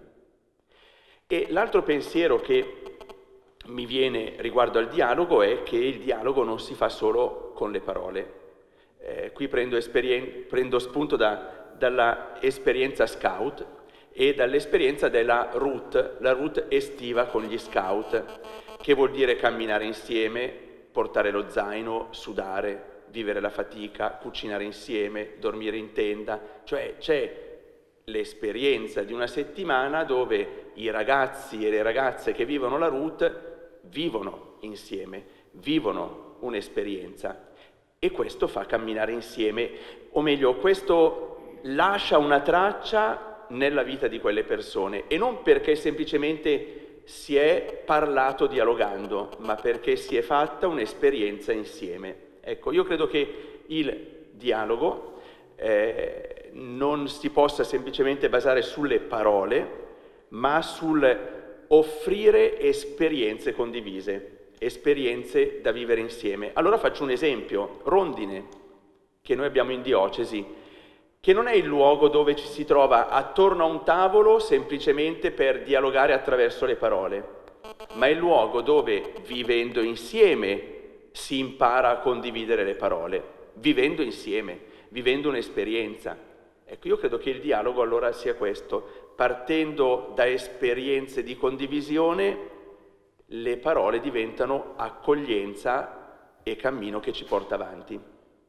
E l'altro pensiero che mi viene riguardo al dialogo è che il dialogo non si fa solo con le parole. Eh, qui prendo, prendo spunto da, dalla esperienza scout e dall'esperienza della route, la route estiva con gli scout, che vuol dire camminare insieme, portare lo zaino, sudare, vivere la fatica, cucinare insieme, dormire in tenda, cioè c'è l'esperienza di una settimana dove i ragazzi e le ragazze che vivono la route vivono insieme, vivono un'esperienza e questo fa camminare insieme, o meglio, questo lascia una traccia nella vita di quelle persone e non perché semplicemente si è parlato dialogando, ma perché si è fatta un'esperienza insieme. Ecco, io credo che il dialogo eh, non si possa semplicemente basare sulle parole, ma sul offrire esperienze condivise, esperienze da vivere insieme. Allora faccio un esempio, Rondine, che noi abbiamo in diocesi, che non è il luogo dove ci si trova attorno a un tavolo semplicemente per dialogare attraverso le parole, ma è il luogo dove, vivendo insieme, si impara a condividere le parole, vivendo insieme, vivendo un'esperienza. Ecco, io credo che il dialogo allora sia questo, partendo da esperienze di condivisione, le parole diventano accoglienza e cammino che ci porta avanti.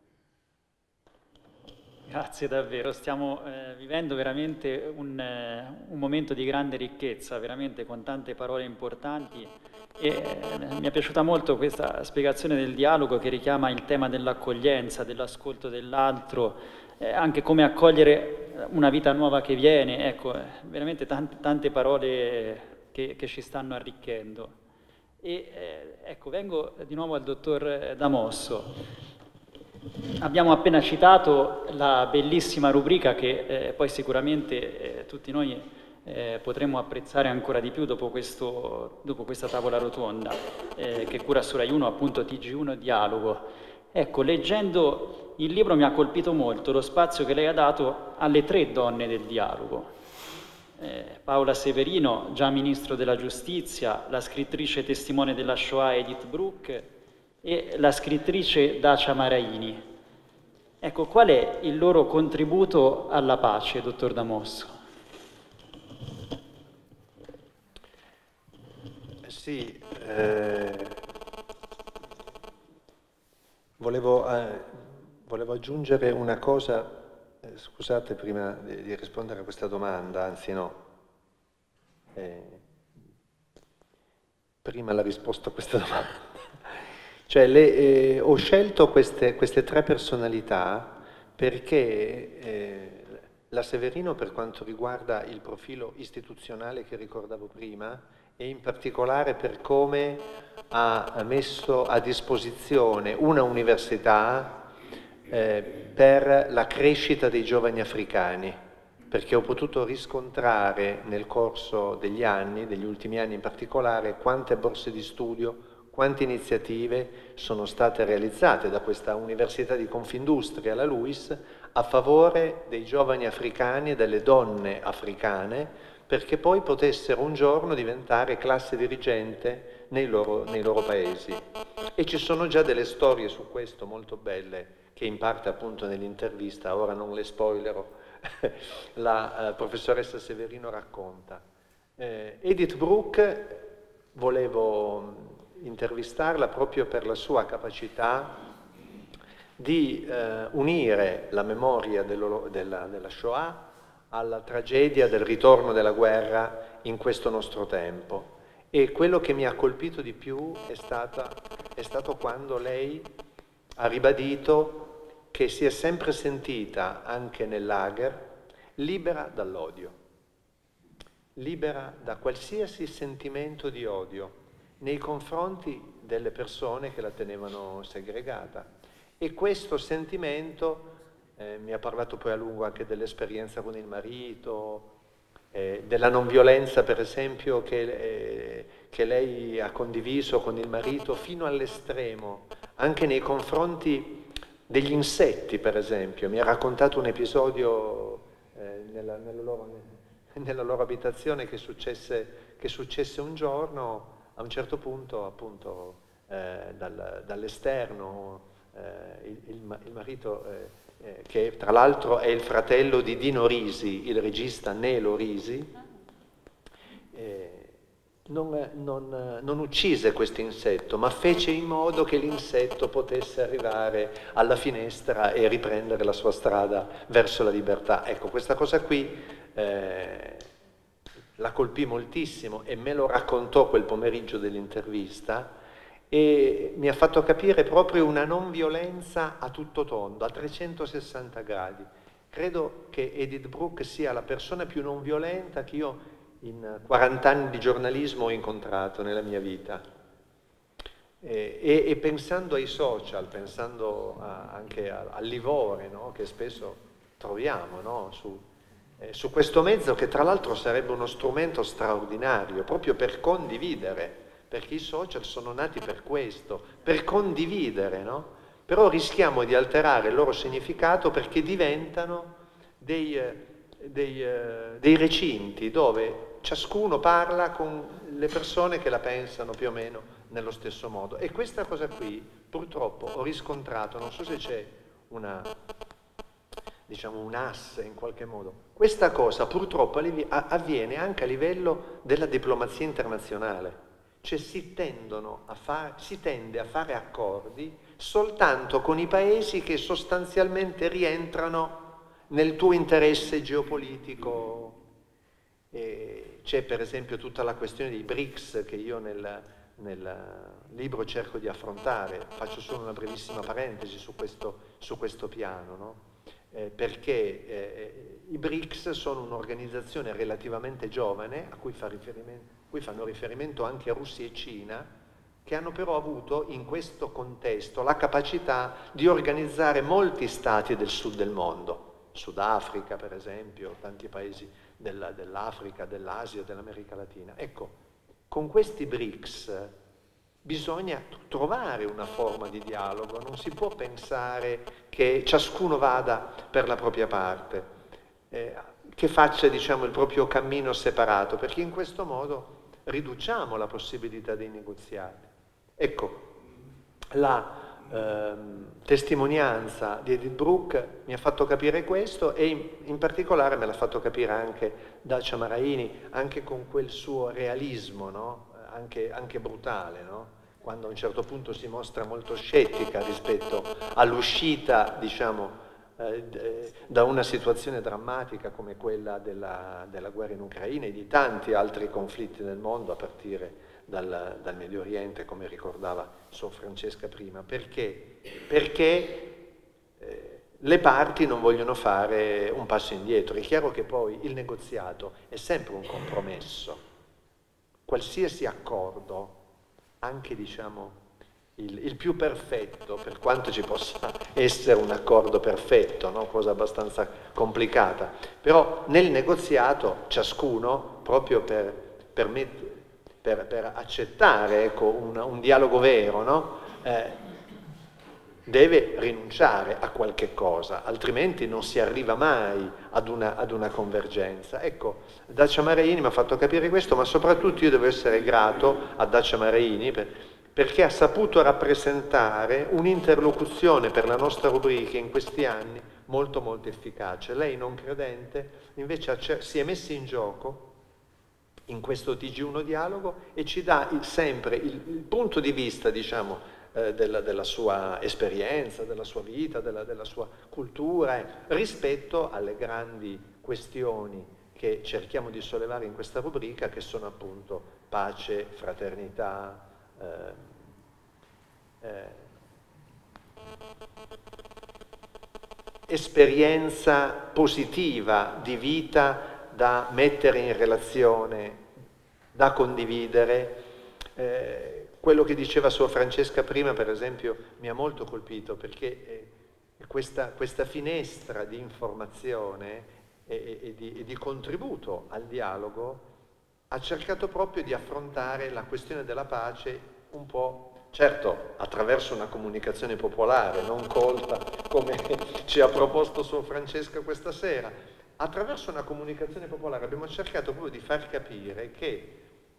Grazie davvero, stiamo eh, vivendo veramente un, eh, un momento di grande ricchezza, veramente con tante parole importanti e eh, mi è piaciuta molto questa spiegazione del dialogo che richiama il tema dell'accoglienza, dell'ascolto dell'altro, eh, anche come accogliere una vita nuova che viene, ecco, eh, veramente tante, tante parole che, che ci stanno arricchendo. E eh, ecco, vengo di nuovo al dottor Damosso. Abbiamo appena citato la bellissima rubrica che eh, poi sicuramente eh, tutti noi eh, potremmo apprezzare ancora di più dopo, questo, dopo questa tavola rotonda eh, che cura su Rai uno, appunto T G uno Dialogo. Ecco, leggendo il libro mi ha colpito molto lo spazio che lei ha dato alle tre donne del dialogo. Eh, Paola Severino, già Ministro della Giustizia, la scrittrice testimone della Shoah Edith Bruck e la scrittrice Dacia Maraini. Ecco, qual è il loro contributo alla pace, dottor Damosso? Sì, eh, volevo, eh, volevo aggiungere una cosa, eh, scusate prima di, di rispondere a questa domanda, anzi no, eh, prima la risposta a questa domanda. Cioè, le, eh, ho scelto queste, queste tre personalità perché eh, la Severino, per quanto riguarda il profilo istituzionale che ricordavo prima, e in particolare per come ha messo a disposizione una università eh, per la crescita dei giovani africani, perché ho potuto riscontrare nel corso degli anni, degli ultimi anni in particolare, quante borse di studio, quante iniziative sono state realizzate da questa Università di Confindustria, la LUISS, a favore dei giovani africani e delle donne africane, perché poi potessero un giorno diventare classe dirigente nei loro, nei loro paesi. E ci sono già delle storie su questo molto belle, che in parte appunto nell'intervista, ora non le spoilerò, la eh, professoressa Severino racconta. Eh, Edith Bruck, volevo intervistarla proprio per la sua capacità di eh, unire la memoria dello, della, della Shoah alla tragedia del ritorno della guerra in questo nostro tempo. E quello che mi ha colpito di più è, stata, è stato quando lei ha ribadito che si è sempre sentita, anche nel lager, libera dall'odio. libera da qualsiasi sentimento di odio nei confronti delle persone che la tenevano segregata. E questo sentimento, eh, mi ha parlato poi a lungo anche dell'esperienza con il marito, eh, della non violenza per esempio che, eh, che lei ha condiviso con il marito fino all'estremo, anche nei confronti degli insetti per esempio. Mi ha raccontato un episodio eh, nella, nella, loro, nella loro abitazione che successe, che successe un giorno, a un certo punto appunto eh, dal, dall'esterno eh, il, il, il marito, eh, eh, che tra l'altro è il fratello di Dino Risi, il regista Nelo Risi, eh, non, non, non uccise questo insetto, ma fece in modo che l'insetto potesse arrivare alla finestra e riprendere la sua strada verso la libertà. Ecco, questa cosa qui eh, la colpì moltissimo e me lo raccontò quel pomeriggio dell'intervista e mi ha fatto capire proprio una non violenza a tutto tondo, a trecentosessanta gradi. Credo che Edith Bruck sia la persona più non violenta che io in quaranta anni di giornalismo ho incontrato nella mia vita. E, e, e pensando ai social, pensando a, anche a, al livore, no? Che spesso troviamo, no? su, eh, su questo mezzo che tra l'altro sarebbe uno strumento straordinario proprio per condividere, perché i social sono nati per questo, per condividere, no? Però rischiamo di alterare il loro significato perché diventano dei, dei, dei recinti dove ciascuno parla con le persone che la pensano più o meno nello stesso modo. E questa cosa qui, purtroppo, ho riscontrato, non so se c'è una, diciamo, un asse in qualche modo, questa cosa purtroppo avviene anche a livello della diplomazia internazionale. Cioè si, tendono a far, si tende a fare accordi soltanto con i paesi che sostanzialmente rientrano nel tuo interesse geopolitico. E c'è per esempio tutta la questione dei BRICS che io nel, nel libro cerco di affrontare. Faccio solo una brevissima parentesi su questo, su questo piano, no? eh, perché eh, i BRICS sono un'organizzazione relativamente giovane a cui fa riferimento Qui fanno riferimento anche a Russia e Cina, che hanno però avuto in questo contesto la capacità di organizzare molti stati del sud del mondo, Sudafrica per esempio, tanti paesi della, dell'Africa, dell'Asia, dell'America Latina. Ecco, con questi BRICS bisogna trovare una forma di dialogo, non si può pensare che ciascuno vada per la propria parte, eh, che faccia diciamo il proprio cammino separato, perché in questo modo riduciamo la possibilità dei negoziati. Ecco, la ehm, testimonianza di Edith Bruck mi ha fatto capire questo e in, in particolare me l'ha fatto capire anche Dacia Maraini, anche con quel suo realismo, no? anche, anche brutale, no? Quando a un certo punto si mostra molto scettica rispetto all'uscita, diciamo, da una situazione drammatica come quella della, della guerra in Ucraina e di tanti altri conflitti nel mondo a partire dal, dal Medio Oriente, come ricordava Sor Francesca prima. Perché? Perché eh, le parti non vogliono fare un passo indietro. È chiaro che poi il negoziato è sempre un compromesso. Qualsiasi accordo, anche diciamo Il, il più perfetto, per quanto ci possa essere un accordo perfetto, no? Cosa abbastanza complicata, però nel negoziato ciascuno, proprio per, per, per, per accettare ecco, un, un dialogo vero, no? eh, deve rinunciare a qualche cosa, altrimenti non si arriva mai ad una, ad una convergenza. Ecco, Dacia Maraini mi ha fatto capire questo, ma soprattutto io devo essere grato a Dacia Maraini per, perché ha saputo rappresentare un'interlocuzione per la nostra rubrica in questi anni molto molto efficace. Lei non credente invece si è messa in gioco in questo T G uno dialogo e ci dà il, sempre il, il punto di vista diciamo eh, della, della sua esperienza, della sua vita, della, della sua cultura eh, rispetto alle grandi questioni che cerchiamo di sollevare in questa rubrica, che sono appunto pace, fraternità, Eh, eh, esperienza positiva di vita da mettere in relazione, da condividere. Eh, quello che diceva Suor Francesca prima, per esempio, mi ha molto colpito, perché eh, questa, questa finestra di informazione e, e, di, e di contributo al dialogo ha cercato proprio di affrontare la questione della pace un po', certo, attraverso una comunicazione popolare, non colta come ci ha proposto Suor Francesca questa sera. Attraverso una comunicazione popolare abbiamo cercato proprio di far capire che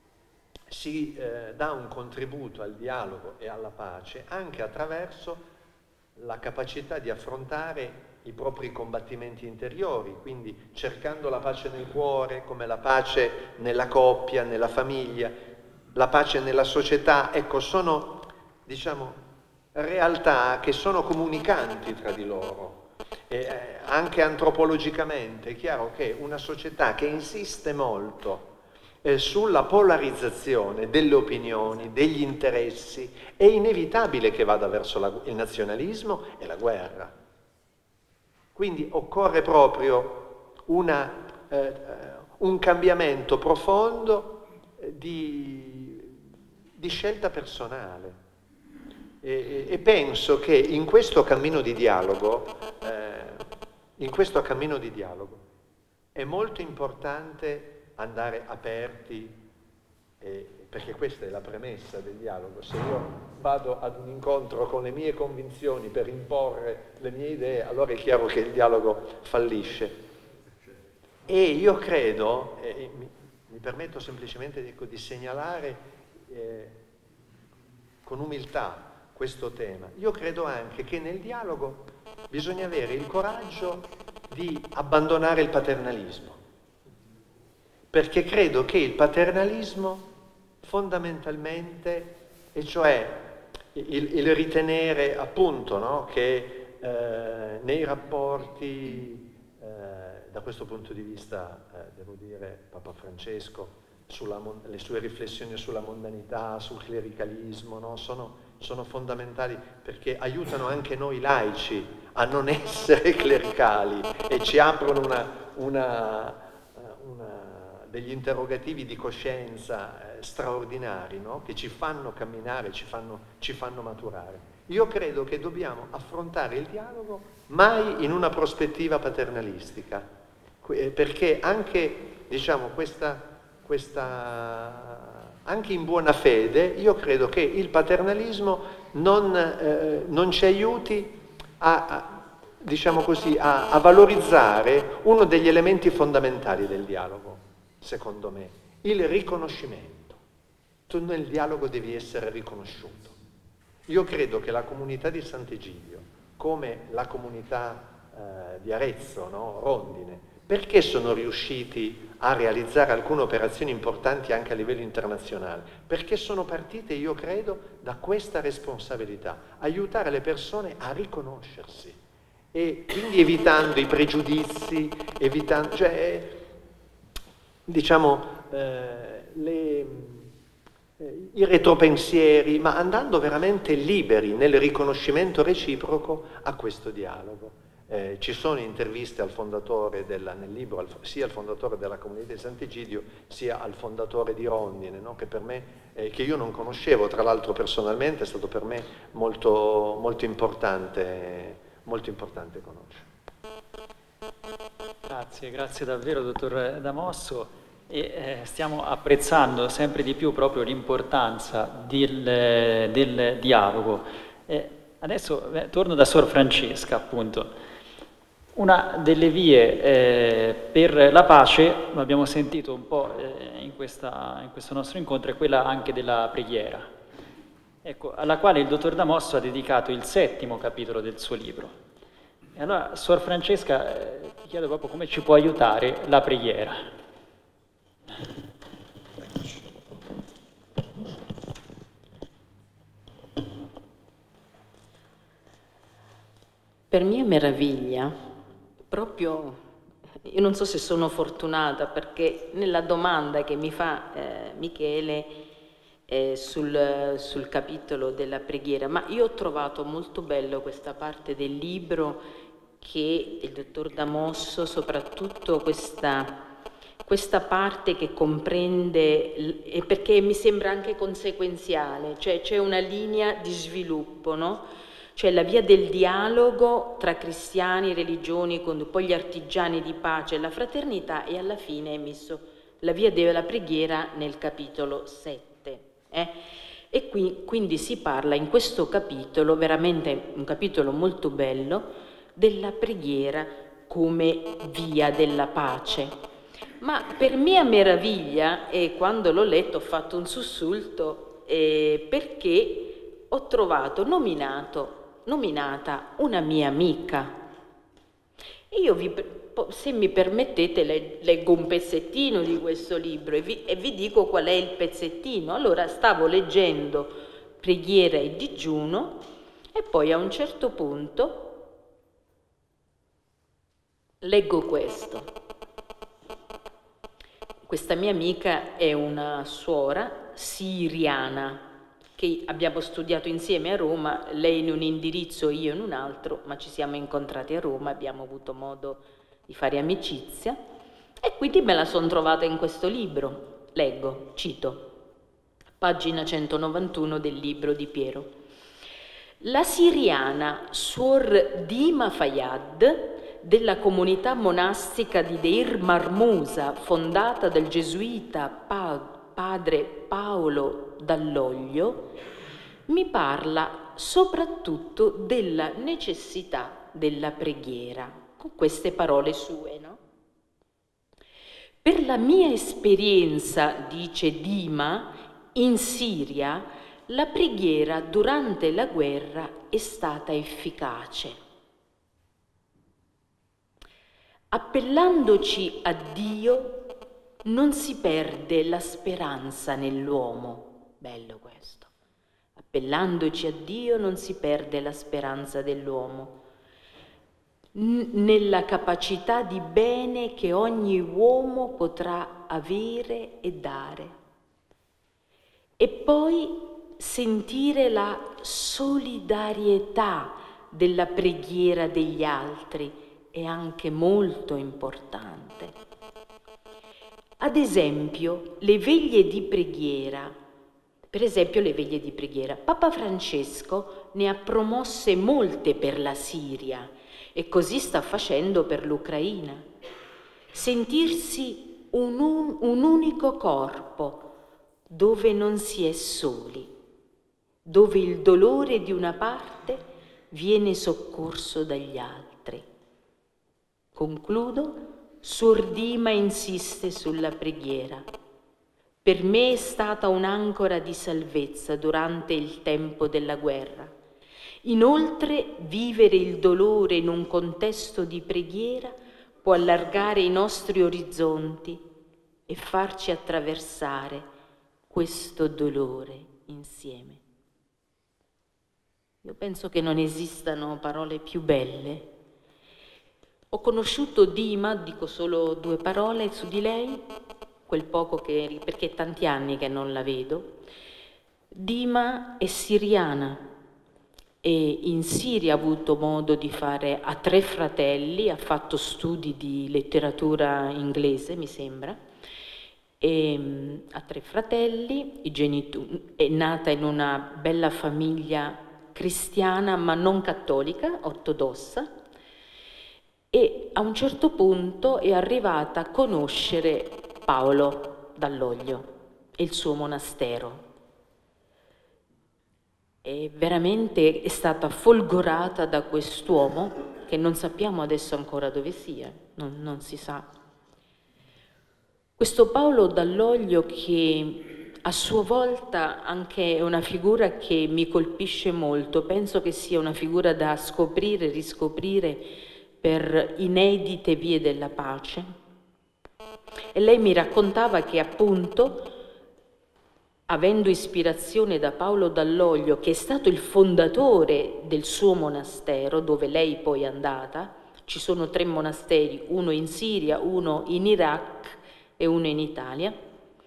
si eh, dà un contributo al dialogo e alla pace anche attraverso la capacità di affrontare i propri combattimenti interiori, quindi cercando la pace nel cuore, come la pace nella coppia, nella famiglia, la pace nella società. Ecco, sono, diciamo, realtà che sono comunicanti tra di loro. E, eh, anche antropologicamente è chiaro che una società che insiste molto eh, sulla polarizzazione delle opinioni, degli interessi, è inevitabile che vada verso la, il nazionalismo e la guerra. Quindi occorre proprio una, eh, un cambiamento profondo di, di scelta personale. E, e penso che in questo cammino di dialogo, eh, in questo cammino di dialogo è molto importante andare aperti, eh, perché questa è la premessa del dialogo. Se io vado ad un incontro con le mie convinzioni per imporre le mie idee, allora è chiaro che il dialogo fallisce. E io credo, eh, mi, mi permetto semplicemente ecco, di segnalare eh, con umiltà questo tema, io credo anche che nel dialogo bisogna avere il coraggio di abbandonare il paternalismo, perché credo che il paternalismo fondamentalmente, e cioè il, il ritenere appunto no, che eh, nei rapporti, eh, da questo punto di vista, eh, devo dire, Papa Francesco, sulla, le sue riflessioni sulla mondanità, sul clericalismo, no, sono, sono fondamentali perché aiutano anche noi laici a non essere clericali e ci aprono una, una, una degli interrogativi di coscienza eh, straordinari, no? Che ci fanno camminare, ci fanno, ci fanno maturare. Io credo che dobbiamo affrontare il dialogo mai in una prospettiva paternalistica, perché anche, diciamo, questa, questa, anche in buona fede, io credo che il paternalismo non, eh, non ci aiuti a, a, diciamo così, a, a valorizzare uno degli elementi fondamentali del dialogo. Secondo me, il riconoscimento. Tu nel dialogo devi essere riconosciuto. Io credo che la comunità di Sant'Egidio, come la comunità eh, di Arezzo, no? Rondine, perché sono riusciti a realizzare alcune operazioni importanti anche a livello internazionale? Perché sono partite, io credo, da questa responsabilità, aiutare le persone a riconoscersi e quindi evitando i pregiudizi, evitando... Cioè, diciamo, eh, le, eh, i retropensieri, ma andando veramente liberi nel riconoscimento reciproco a questo dialogo. Eh, ci sono interviste al fondatore della, nel libro, al, sia al fondatore della comunità di Sant'Egidio, sia al fondatore di Rondine, no? Che per me, eh, che io non conoscevo, tra l'altro personalmente, è stato per me molto, molto importante, molto importante conoscere. Grazie, grazie davvero dottor Damosso e eh, stiamo apprezzando sempre di più proprio l'importanza del, del dialogo. Eh, adesso eh, torno da Suor Francesca, appunto. Una delle vie eh, per la pace, lo abbiamo sentito un po' eh, in, questa, in questo nostro incontro, è quella anche della preghiera, ecco, alla quale il dottor Damosso ha dedicato il settimo capitolo del suo libro. E allora, Suor Francesca, eh, ti chiedo proprio come ci può aiutare la preghiera. Per mia meraviglia, proprio, io non so se sono fortunata, perché nella domanda che mi fa eh, Michele eh, sul, sul capitolo della preghiera, ma io ho trovato molto bello questa parte del libro che il dottor Damosso, soprattutto questa questa parte che comprende, e perché mi sembra anche conseguenziale, cioè c'è una linea di sviluppo, no? Cioè la via del dialogo tra cristiani, religioni, con poi gli artigiani di pace e la fraternità, e alla fine è messo la via della preghiera nel capitolo sette. Eh? E qui, quindi si parla in questo capitolo, veramente un capitolo molto bello, della preghiera come via della pace. Ma per mia meraviglia, e quando l'ho letto ho fatto un sussulto, eh, perché ho trovato nominato nominata una mia amica. E io, vi, se mi permettete, leggo un pezzettino di questo libro e vi, e vi dico qual è il pezzettino. Allora, stavo leggendo Preghiera e digiuno e poi a un certo punto leggo questo. Questa mia amica è una suora siriana che abbiamo studiato insieme a Roma, lei in un indirizzo, io in un altro, ma ci siamo incontrati a Roma, abbiamo avuto modo di fare amicizia e quindi me la sono trovata in questo libro. Leggo, cito, pagina centonovantuno del libro di Piero. La siriana Suor Dima Fayyad, della comunità monastica di Deir Marmusa, fondata dal gesuita pa padre Paolo Dall'Oglio, mi parla soprattutto della necessità della preghiera, con queste parole sue, no? Per la mia esperienza, dice Dima, in Siria, la preghiera durante la guerra è stata efficace. Appellandoci a Dio non si perde la speranza nell'uomo. Bello questo. Appellandoci a Dio non si perde la speranza dell'uomo, nella capacità di bene che ogni uomo potrà avere e dare. E poi sentire la solidarietà della preghiera degli altri è anche molto importante. Ad esempio, le veglie di preghiera, per esempio le veglie di preghiera, Papa Francesco ne ha promosse molte per la Siria e così sta facendo per l'Ucraina. Sentirsi un, un, un unico corpo dove non si è soli, dove il dolore di una parte viene soccorso dagli altri. Concludo. Suor Dima insiste sulla preghiera. Per me è stata un'ancora di salvezza durante il tempo della guerra. Inoltre, vivere il dolore in un contesto di preghiera può allargare i nostri orizzonti e farci attraversare questo dolore insieme. Io penso che non esistano parole più belle. Ho conosciuto Dima, dico solo due parole su di lei, quel poco che, perché è tanti anni che non la vedo. Dima è siriana e in Siria ha avuto modo di fare, ha tre fratelli, ha fatto studi di letteratura inglese, mi sembra, e ha tre fratelli, i genitori, è nata in una bella famiglia cristiana ma non cattolica, ortodossa, e a un certo punto è arrivata a conoscere Paolo Dall'Oglio e il suo monastero. E veramente è stata folgorata da quest'uomo, che non sappiamo adesso ancora dove sia, non, non si sa. Questo Paolo Dall'Oglio, che a sua volta anche è una figura che mi colpisce molto, penso che sia una figura da scoprire e riscoprire per inedite vie della pace. E lei mi raccontava che appunto, avendo ispirazione da Paolo Dall'Oglio, che è stato il fondatore del suo monastero, dove lei poi è andata, ci sono tre monasteri, uno in Siria, uno in Iraq e uno in Italia,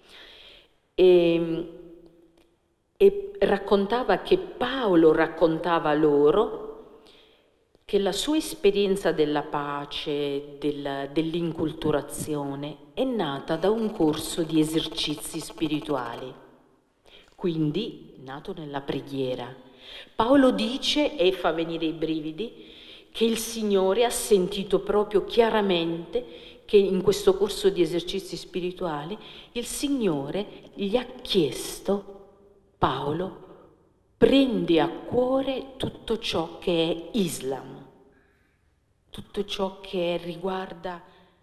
e, e raccontava che Paolo raccontava loro che la sua esperienza della pace, del, dell'inculturazione, è nata da un corso di esercizi spirituali, quindi nato nella preghiera. Paolo dice, e fa venire i brividi, che il Signore ha sentito proprio chiaramente che in questo corso di esercizi spirituali il Signore gli ha chiesto: Paolo, prendi a cuore tutto ciò che è Islam, tutto ciò che riguarda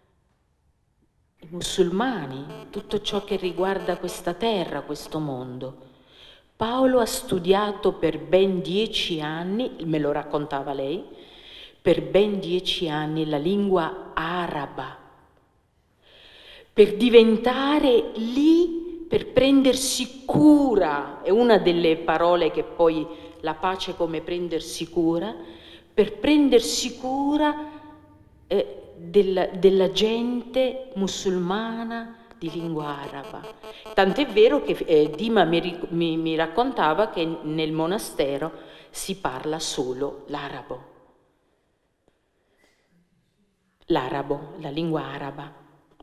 i musulmani, tutto ciò che riguarda questa terra, questo mondo. Paolo ha studiato per ben dieci anni, me lo raccontava lei, per ben dieci anni la lingua araba, per diventare lì, per prendersi cura, è una delle parole che poi la pace come prendersi cura, per prendersi cura eh, del, della gente musulmana di lingua araba. Tant'è vero che eh, Dima mi, mi, mi raccontava che nel monastero si parla solo l'arabo. L'arabo, la lingua araba.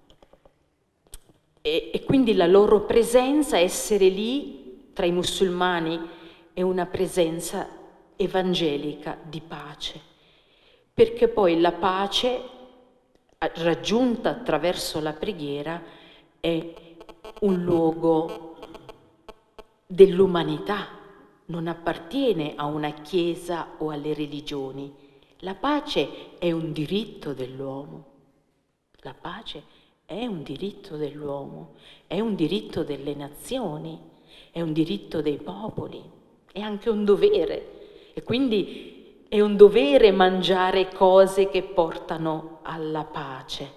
E, e quindi la loro presenza, essere lì tra i musulmani, è una presenza evangelica di pace, perché poi la pace raggiunta attraverso la preghiera è un luogo dell'umanità, non appartiene a una chiesa o alle religioni. La pace è un diritto dell'uomo, la pace è un diritto dell'uomo, è un diritto delle nazioni, è un diritto dei popoli, è anche un dovere. E quindi è un dovere mangiare cose che portano alla pace.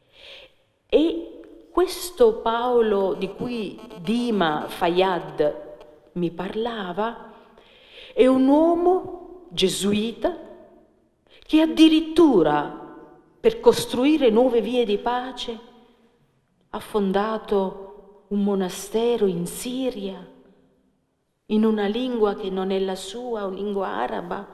E questo Paolo di cui Dima Fayyad mi parlava è un uomo gesuita che addirittura per costruire nuove vie di pace ha fondato un monastero in Siria, in una lingua che non è la sua, una lingua araba.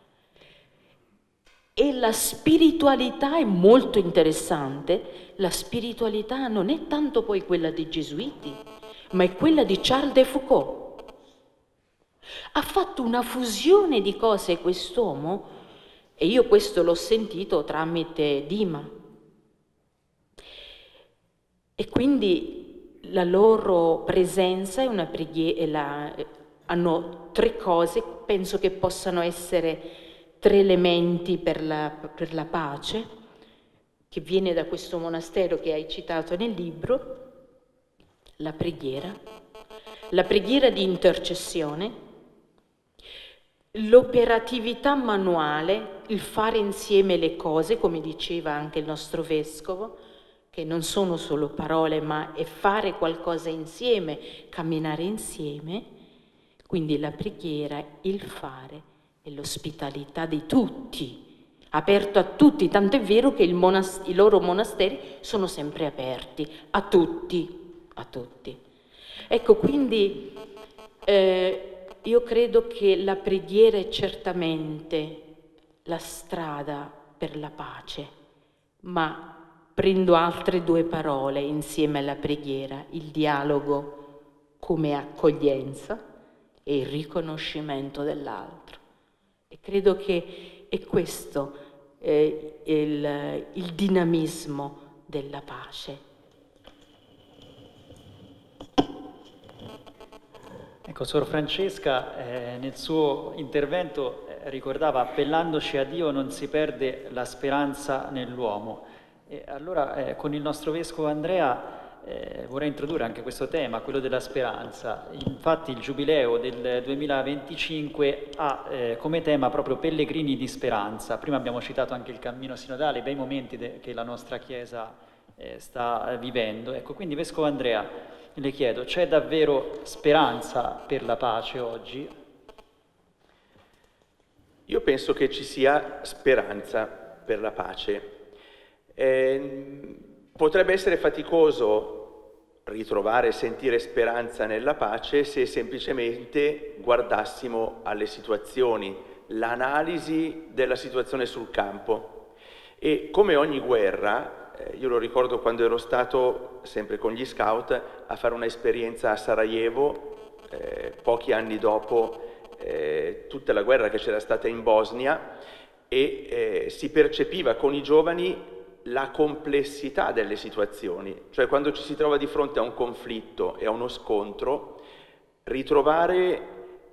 E la spiritualità è molto interessante. La spiritualità non è tanto poi quella dei gesuiti, ma è quella di Charles de Foucault. Ha fatto una fusione di cose quest'uomo, e io questo l'ho sentito tramite Dima. E quindi la loro presenza è una preghiera, hanno tre cose, penso che possano essere tre elementi per la, per la pace, che viene da questo monastero che hai citato nel libro: la preghiera, la preghiera di intercessione, l'operatività manuale, il fare insieme le cose, come diceva anche il nostro vescovo, che non sono solo parole, ma è fare qualcosa insieme, camminare insieme. Quindi la preghiera, il fare e l'ospitalità di tutti, aperto a tutti, tant'è vero che il monast- i loro monasteri sono sempre aperti a tutti, a tutti. Ecco, quindi eh, io credo che la preghiera è certamente la strada per la pace, ma prendo altre due parole insieme alla preghiera: il dialogo come accoglienza e il riconoscimento dell'altro. E credo che è questo eh, il, il dinamismo della pace. Ecco, Sor Francesca eh, nel suo intervento eh, ricordava: appellandoci a Dio non si perde la speranza nell'uomo. E allora eh, con il nostro Vescovo Andrea eh, vorrei introdurre anche questo tema, quello della speranza. Infatti il Giubileo del duemilaventicinque ha eh, come tema proprio pellegrini di speranza. Prima abbiamo citato anche il cammino sinodale, i bei momenti che la nostra Chiesa eh, sta vivendo. Ecco, quindi Vescovo Andrea, le chiedo, c'è davvero speranza per la pace oggi? Io penso che ci sia speranza per la pace. Eh, potrebbe essere faticoso ritrovare e sentire speranza nella pace se semplicemente guardassimo alle situazioni l'analisi della situazione sul campo. E come ogni guerra, eh, io lo ricordo quando ero stato, sempre con gli scout, a fare un'esperienza a Sarajevo, eh, pochi anni dopo eh, tutta la guerra che c'era stata in Bosnia, e eh, si percepiva con i giovani la complessità delle situazioni, cioè quando ci si trova di fronte a un conflitto e a uno scontro, ritrovare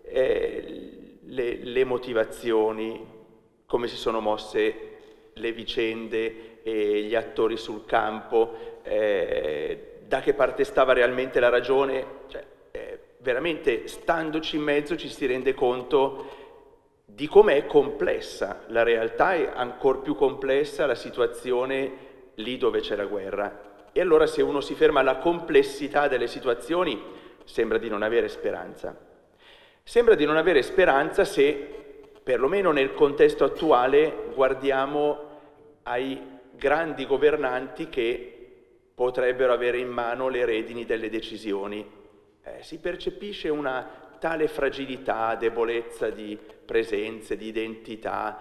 eh, le, le motivazioni, come si sono mosse le vicende e gli attori sul campo, eh, da che parte stava realmente la ragione, cioè, eh, veramente standoci in mezzo ci si rende conto di com'è complessa la realtà e ancor più complessa la situazione lì dove c'è la guerra. E allora se uno si ferma alla complessità delle situazioni sembra di non avere speranza. Sembra di non avere speranza se, perlomeno nel contesto attuale, guardiamo ai grandi governanti che potrebbero avere in mano le redini delle decisioni. Eh, si percepisce una tale fragilità, debolezza di presenze, di identità,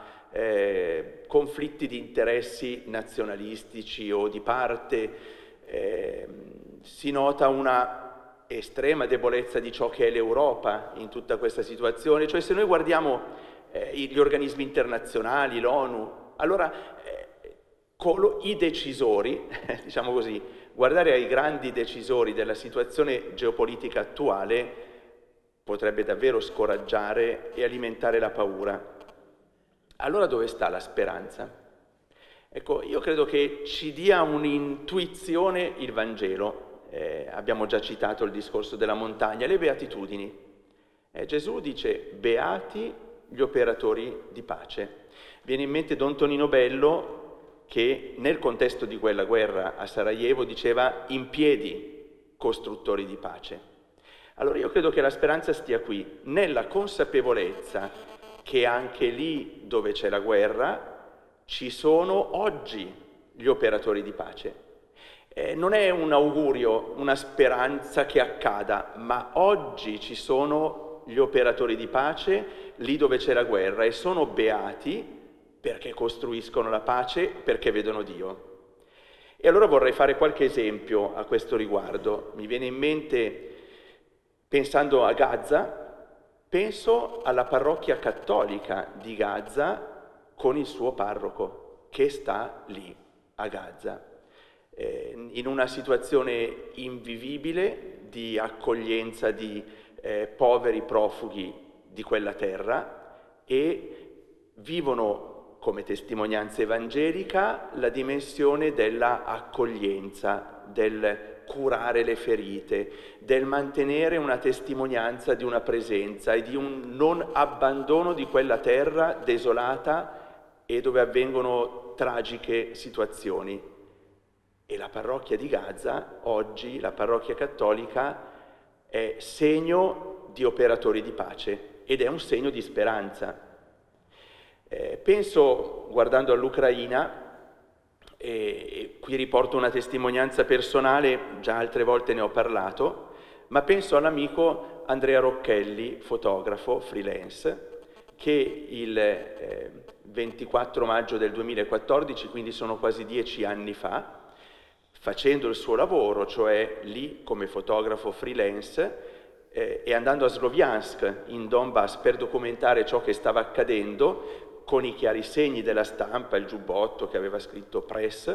eh, conflitti di interessi nazionalistici o di parte, eh, si nota una estrema debolezza di ciò che è l'Europa in tutta questa situazione. Cioè se noi guardiamo eh, gli organismi internazionali, l'ONU, allora eh, i decisori, diciamo così, guardare ai grandi decisori della situazione geopolitica attuale potrebbe davvero scoraggiare e alimentare la paura. Allora dove sta la speranza? Ecco, io credo che ci dia un'intuizione il Vangelo. Eh, abbiamo già citato il discorso della montagna, le beatitudini. Eh, Gesù dice, beati gli operatori di pace. Viene in mente Don Tonino Bello che nel contesto di quella guerra a Sarajevo diceva in piedi costruttori di pace. Allora io credo che la speranza stia qui, nella consapevolezza che anche lì dove c'è la guerra ci sono oggi gli operatori di pace. Eh, non è un augurio, una speranza che accada, ma oggi ci sono gli operatori di pace lì dove c'è la guerra e sono beati perché costruiscono la pace, perché vedono Dio. E allora vorrei fare qualche esempio a questo riguardo. Mi viene in mente, pensando a Gaza, penso alla parrocchia cattolica di Gaza con il suo parroco che sta lì a Gaza, eh, in una situazione invivibile di accoglienza di eh, poveri profughi di quella terra e vivono come testimonianza evangelica la dimensione della accoglienza, del curare le ferite, del mantenere una testimonianza di una presenza e di un non abbandono di quella terra desolata e dove avvengono tragiche situazioni. E la parrocchia di Gaza, oggi, la parrocchia cattolica, è segno di operatori di pace ed è un segno di speranza. Eh, penso, guardando all'Ucraina, e qui riporto una testimonianza personale, già altre volte ne ho parlato, ma penso all'amico Andrea Rocchelli, fotografo, freelance, che il eh, ventiquattro maggio del duemilaquattordici, quindi sono quasi dieci anni fa, facendo il suo lavoro, cioè lì come fotografo freelance, eh, e andando a Sloviansk, in Donbass, per documentare ciò che stava accadendo, con i chiari segni della stampa, il giubbotto che aveva scritto Press,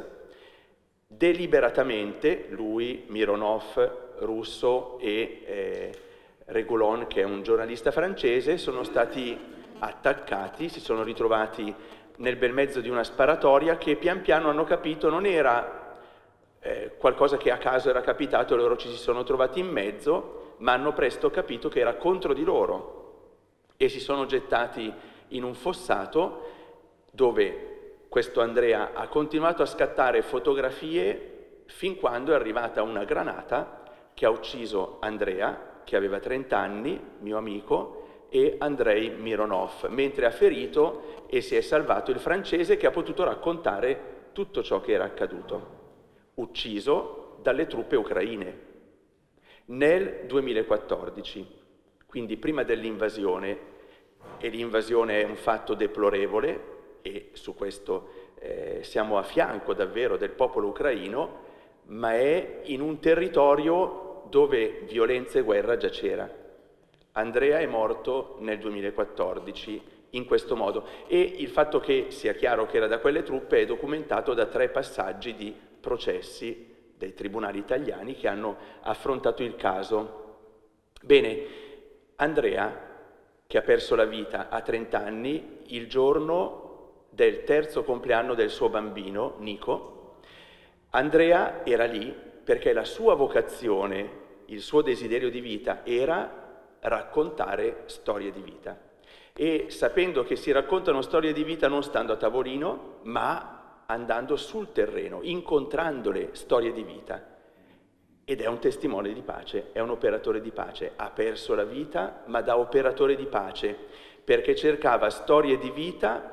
deliberatamente lui, Mironov, Russo e eh, Regoulon, che è un giornalista francese, sono stati attaccati, si sono ritrovati nel bel mezzo di una sparatoria che pian piano hanno capito non era eh, qualcosa che a caso era capitato e loro ci si sono trovati in mezzo, ma hanno presto capito che era contro di loro e si sono gettati in un fossato dove questo Andrea ha continuato a scattare fotografie fin quando è arrivata una granata che ha ucciso Andrea, che aveva trenta anni, mio amico, e Andrei Mironov, mentre ha ferito e si è salvato il francese che ha potuto raccontare tutto ciò che era accaduto, ucciso dalle truppe ucraine nel duemilaquattordici, quindi prima dell'invasione. e l'invasione è un fatto deplorevole e su questo eh, siamo a fianco davvero del popolo ucraino, ma è in un territorio dove violenza e guerra già c'era. Andrea è morto nel duemilaquattordici in questo modo e il fatto che sia chiaro che era da quelle truppe è documentato da tre passaggi di processi dei tribunali italiani che hanno affrontato il caso. Bene, Andrea, che ha perso la vita a trenta anni, il giorno del terzo compleanno del suo bambino, Nico, Andrea era lì perché la sua vocazione, il suo desiderio di vita era raccontare storie di vita. E sapendo che si raccontano storie di vita non stando a tavolino, ma andando sul terreno, incontrando le storie di vita. Ed è un testimone di pace, è un operatore di pace. Ha perso la vita, ma da operatore di pace, perché cercava storie di vita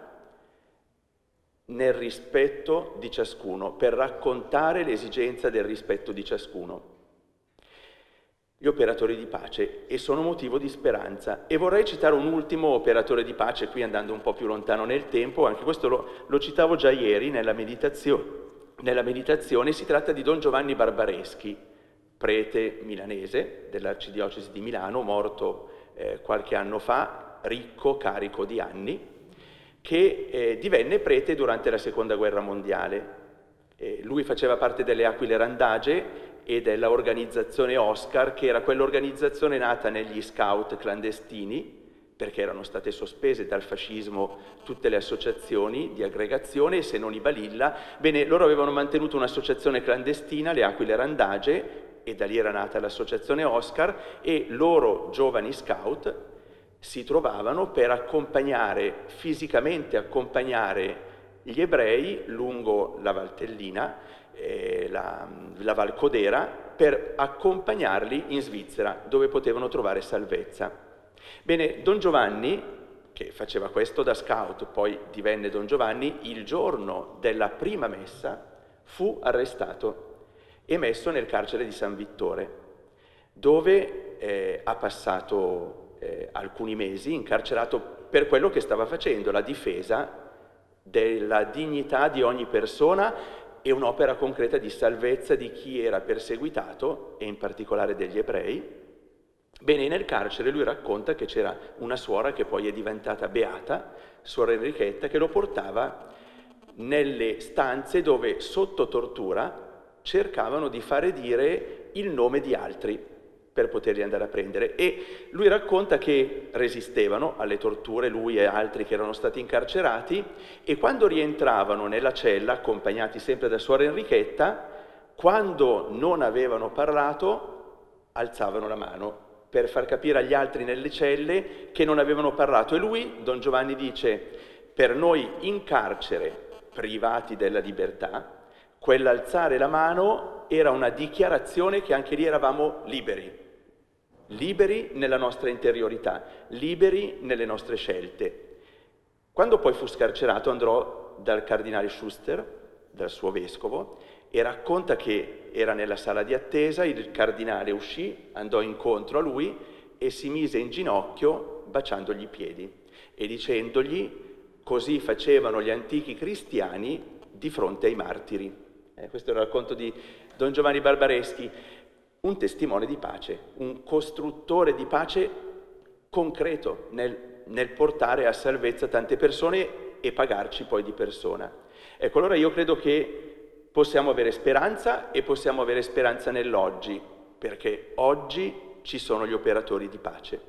nel rispetto di ciascuno, per raccontare l'esigenza del rispetto di ciascuno. Gli operatori di pace, e sono motivo di speranza. E vorrei citare un ultimo operatore di pace, qui andando un po' più lontano nel tempo, anche questo lo, lo citavo già ieri nella meditazione. Nella meditazione si tratta di Don Giovanni Barbareschi, prete milanese dell'Arcidiocesi di Milano, morto eh, qualche anno fa, ricco, carico di anni, che eh, divenne prete durante la Seconda Guerra Mondiale. Eh, lui faceva parte delle Aquile Randage e della organizzazione Oscar, che era quell'organizzazione nata negli scout clandestini, perché erano state sospese dal fascismo tutte le associazioni di aggregazione, e se non i Balilla. Bene, loro avevano mantenuto un'associazione clandestina, le Aquile Randage, e da lì era nata l'associazione Oscar, e loro giovani scout si trovavano per accompagnare, fisicamente accompagnare gli ebrei lungo la Valtellina, eh, la, la Val Codera, per accompagnarli in Svizzera, dove potevano trovare salvezza. Bene, Don Giovanni, che faceva questo da scout, poi divenne Don Giovanni, il giorno della prima messa fu arrestato e messo nel carcere di San Vittore, dove eh, ha passato eh, alcuni mesi incarcerato per quello che stava facendo, la difesa della dignità di ogni persona e un'opera concreta di salvezza di chi era perseguitato, e in particolare degli ebrei. Bene, nel carcere lui racconta che c'era una suora che poi è diventata beata, suora Enrichetta, che lo portava nelle stanze dove sotto tortura cercavano di fare dire il nome di altri per poterli andare a prendere, e lui racconta che resistevano alle torture, lui e altri che erano stati incarcerati, e quando rientravano nella cella, accompagnati sempre da suora Enrichetta, quando non avevano parlato, alzavano la mano per far capire agli altri nelle celle che non avevano parlato. E lui, Don Giovanni, dice: per noi in carcere, privati della libertà, quell'alzare la mano era una dichiarazione che anche lì eravamo liberi, liberi nella nostra interiorità, liberi nelle nostre scelte. Quando poi fu scarcerato andò dal cardinale Schuster, dal suo vescovo, e racconta che era nella sala di attesa, il cardinale uscì, andò incontro a lui e si mise in ginocchio baciandogli i piedi e dicendogli: così facevano gli antichi cristiani di fronte ai martiri. Eh, questo è il racconto di Don Giovanni Barbareschi, un testimone di pace, un costruttore di pace concreto nel, nel portare a salvezza tante persone e pagarci poi di persona. Ecco, allora io credo che possiamo avere speranza, e possiamo avere speranza nell'oggi, perché oggi ci sono gli operatori di pace.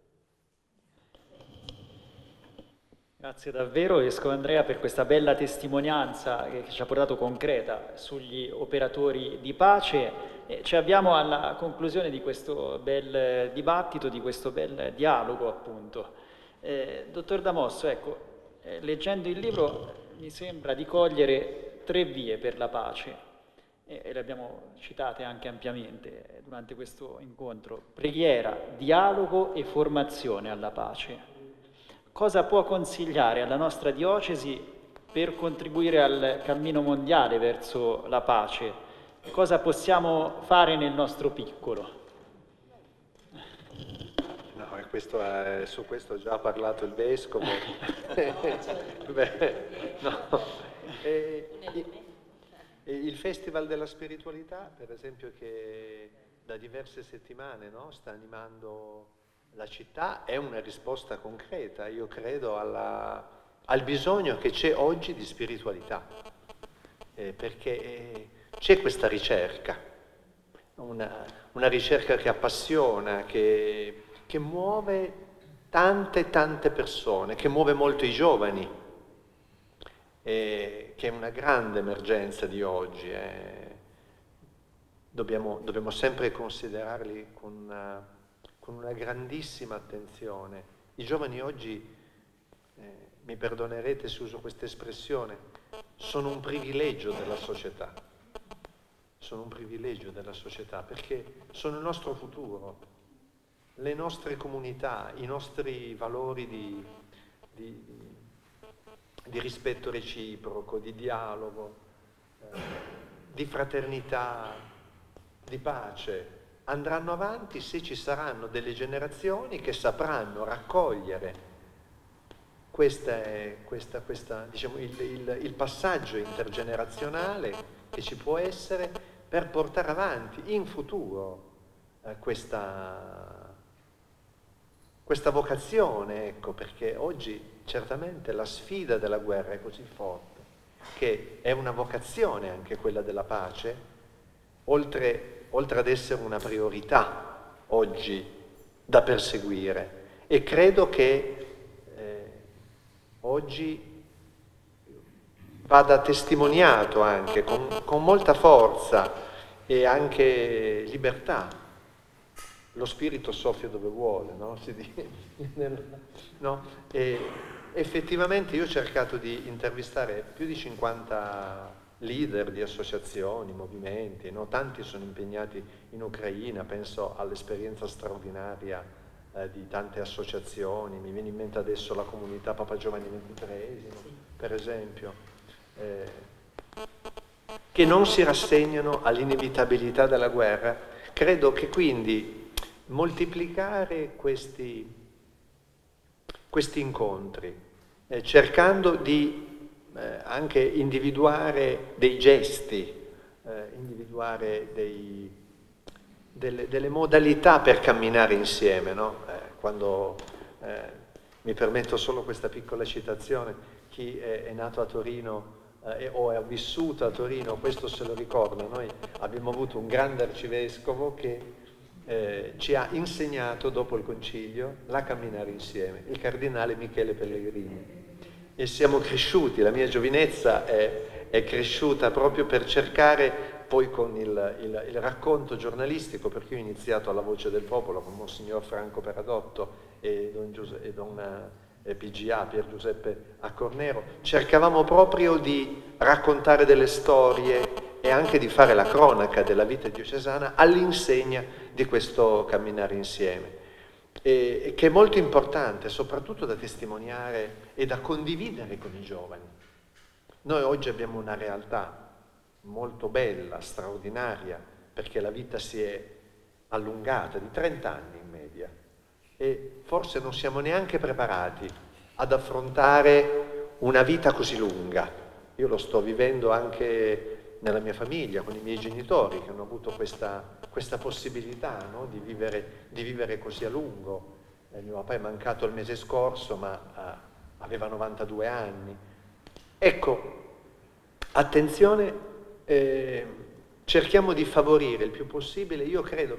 Grazie davvero Vescovo Andrea per questa bella testimonianza che ci ha portato concreta sugli operatori di pace. E ci avviamo alla conclusione di questo bel dibattito, di questo bel dialogo appunto. Eh, dottor Damosso, ecco, eh, leggendo il libro mi sembra di cogliere tre vie per la pace, e, e le abbiamo citate anche ampiamente durante questo incontro: preghiera, dialogo e formazione alla pace. Cosa può consigliare alla nostra diocesi per contribuire al cammino mondiale verso la pace? Cosa possiamo fare nel nostro piccolo? No, ma questo è, su questo ha già parlato il Vescovo. Beh, no. E, e il Festival della Spiritualità, per esempio, che da diverse settimane, no, sta animando la città, è una risposta concreta, io credo, alla, al bisogno che c'è oggi di spiritualità, eh, perché eh, c'è questa ricerca, una, una ricerca che appassiona, che, che muove tante tante persone, che muove molto i giovani, eh, che è una grande emergenza di oggi. Eh. Dobbiamo, dobbiamo sempre considerarli con una, con una grandissima attenzione. I giovani oggi, eh, mi perdonerete se uso questa espressione, sono un privilegio della società. Sono un privilegio della società perché sono il nostro futuro, le nostre comunità, i nostri valori di, di, di rispetto reciproco, di dialogo, eh, di fraternità, di pace, andranno avanti se ci saranno delle generazioni che sapranno raccogliere questa, questa, questa, diciamo, il, il, il passaggio intergenerazionale che ci può essere per portare avanti in futuro eh, questa, questa vocazione, ecco, perché oggi certamente la sfida della guerra è così forte che è una vocazione anche quella della pace, oltre oltre ad essere una priorità oggi da perseguire. E credo che eh, oggi vada testimoniato anche con, con molta forza e anche libertà. Lo spirito soffia dove vuole, no? Si dice, no? E effettivamente io ho cercato di intervistare più di cinquanta leader di associazioni, movimenti, no? Tanti sono impegnati in Ucraina, penso all'esperienza straordinaria eh, di tante associazioni, mi viene in mente adesso la comunità Papa Giovanni ventitreesimo, per esempio, eh, che non si rassegnano all'inevitabilità della guerra. Credo che quindi moltiplicare questi, questi incontri, eh, cercando di Eh, anche individuare dei gesti, eh, individuare dei, delle, delle modalità per camminare insieme, no? Eh, quando, eh, mi permetto solo questa piccola citazione, chi è, è nato a Torino eh, o è vissuto a Torino, questo se lo ricorda, noi abbiamo avuto un grande arcivescovo che eh, ci ha insegnato dopo il concilio la camminare insieme, il cardinale Michele Pellegrini. E siamo cresciuti, la mia giovinezza è, è cresciuta proprio per cercare, poi con il, il, il racconto giornalistico, perché io ho iniziato alla Voce del Popolo con Monsignor Franco Peradotto e Don, Giuse, e don eh, P G A, Pier Giuseppe Accornero, cercavamo proprio di raccontare delle storie e anche di fare la cronaca della vita diocesana all'insegna di questo camminare insieme. E che è molto importante, soprattutto da testimoniare e da condividere con i giovani. Noi oggi abbiamo una realtà molto bella, straordinaria, perché la vita si è allungata di trenta anni in media e forse non siamo neanche preparati ad affrontare una vita così lunga. Io lo sto vivendo anche nella mia famiglia, con i miei genitori che hanno avuto questa questa possibilità, no? di, vivere, di vivere così a lungo. Eh, mio papà è mancato il mese scorso, ma eh, aveva novantadue anni. Ecco, attenzione, eh, cerchiamo di favorire il più possibile, io credo,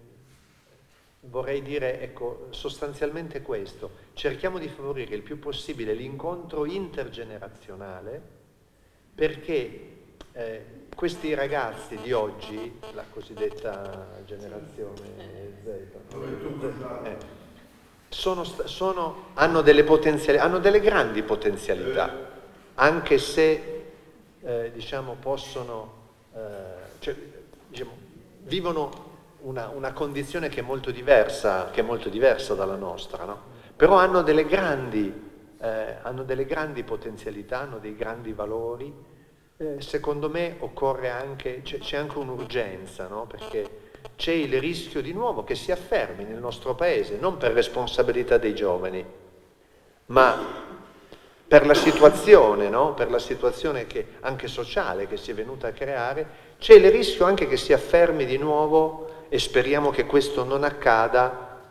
vorrei dire, ecco, sostanzialmente questo, cerchiamo di favorire il più possibile l'incontro intergenerazionale, perché eh, questi ragazzi di oggi, la cosiddetta generazione Z, eh, sono, sono, hanno, delle potenzialità, hanno delle grandi potenzialità, anche se eh, diciamo, possono, eh, cioè, diciamo, vivono una, una condizione che è molto diversa, che è molto diversa dalla nostra, no? Però hanno delle grandi, eh, hanno delle grandi potenzialità, hanno dei grandi valori. Eh, secondo me occorre anche, c'è anche un'urgenza, no? Perché c'è il rischio di nuovo che si affermi nel nostro paese, non per responsabilità dei giovani, ma per la situazione, no? Per la situazione che, anche sociale che si è venuta a creare, c'è il rischio anche che si affermi di nuovo, e speriamo che questo non accada,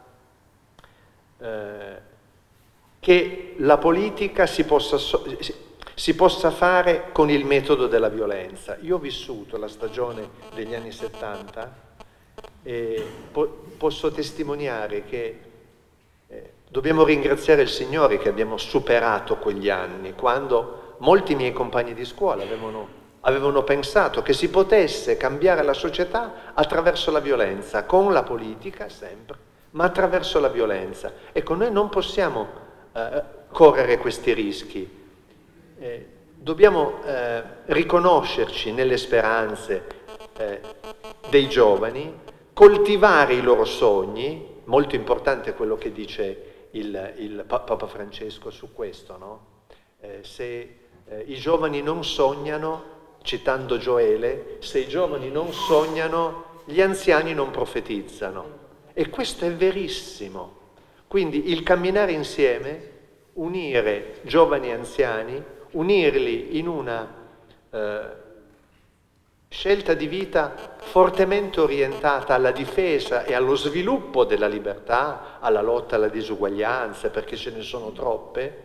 eh, che la politica si possa, si possa fare con il metodo della violenza. Io ho vissuto la stagione degli anni settanta e po posso testimoniare che eh, dobbiamo ringraziare il Signore che abbiamo superato quegli anni, quando molti miei compagni di scuola avevano, avevano pensato che si potesse cambiare la società attraverso la violenza, con la politica sempre, ma attraverso la violenza. Ecco, noi non possiamo eh, correre questi rischi. Eh, dobbiamo eh, riconoscerci nelle speranze eh, dei giovani, coltivare i loro sogni. Molto importante quello che dice il, il Papa Francesco su questo, no? Eh, se eh, i giovani non sognano, citando Gioele, se i giovani non sognano, gli anziani non profetizzano. E questo è verissimo. Quindi il camminare insieme, unire giovani e anziani, unirli in una eh, scelta di vita fortemente orientata alla difesa e allo sviluppo della libertà, alla lotta alla disuguaglianza, perché ce ne sono troppe,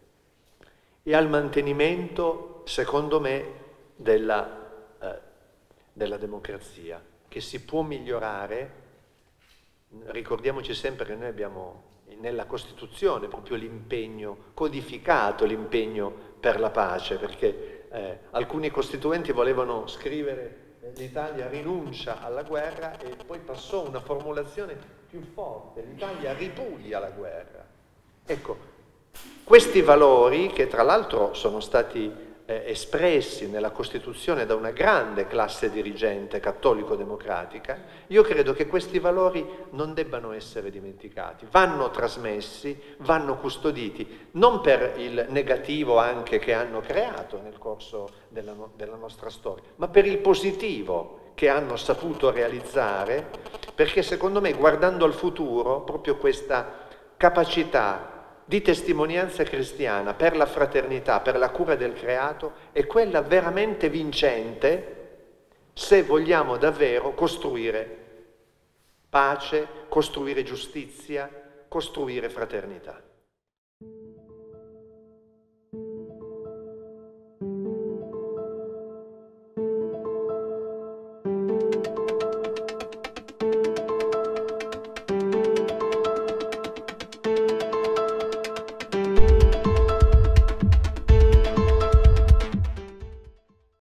e al mantenimento, secondo me, della, eh, della democrazia, che si può migliorare. Ricordiamoci sempre che noi abbiamo nella Costituzione proprio l'impegno codificato, l'impegno per la pace, perché eh, alcuni costituenti volevano scrivere eh, l'Italia rinuncia alla guerra e poi passò una formulazione più forte, l'Italia ripuglia la guerra. Ecco, questi valori che tra l'altro sono stati eh, espressi nella Costituzione da una grande classe dirigente cattolico-democratica, io credo che questi valori non debbano essere dimenticati, vanno trasmessi, vanno custoditi, non per il negativo anche che hanno creato nel corso della, no- della nostra storia, ma per il positivo che hanno saputo realizzare, perché secondo me, guardando al futuro, proprio questa capacità di testimonianza cristiana per la fraternità, per la cura del creato, è quella veramente vincente se vogliamo davvero costruire pace, costruire giustizia, costruire fraternità.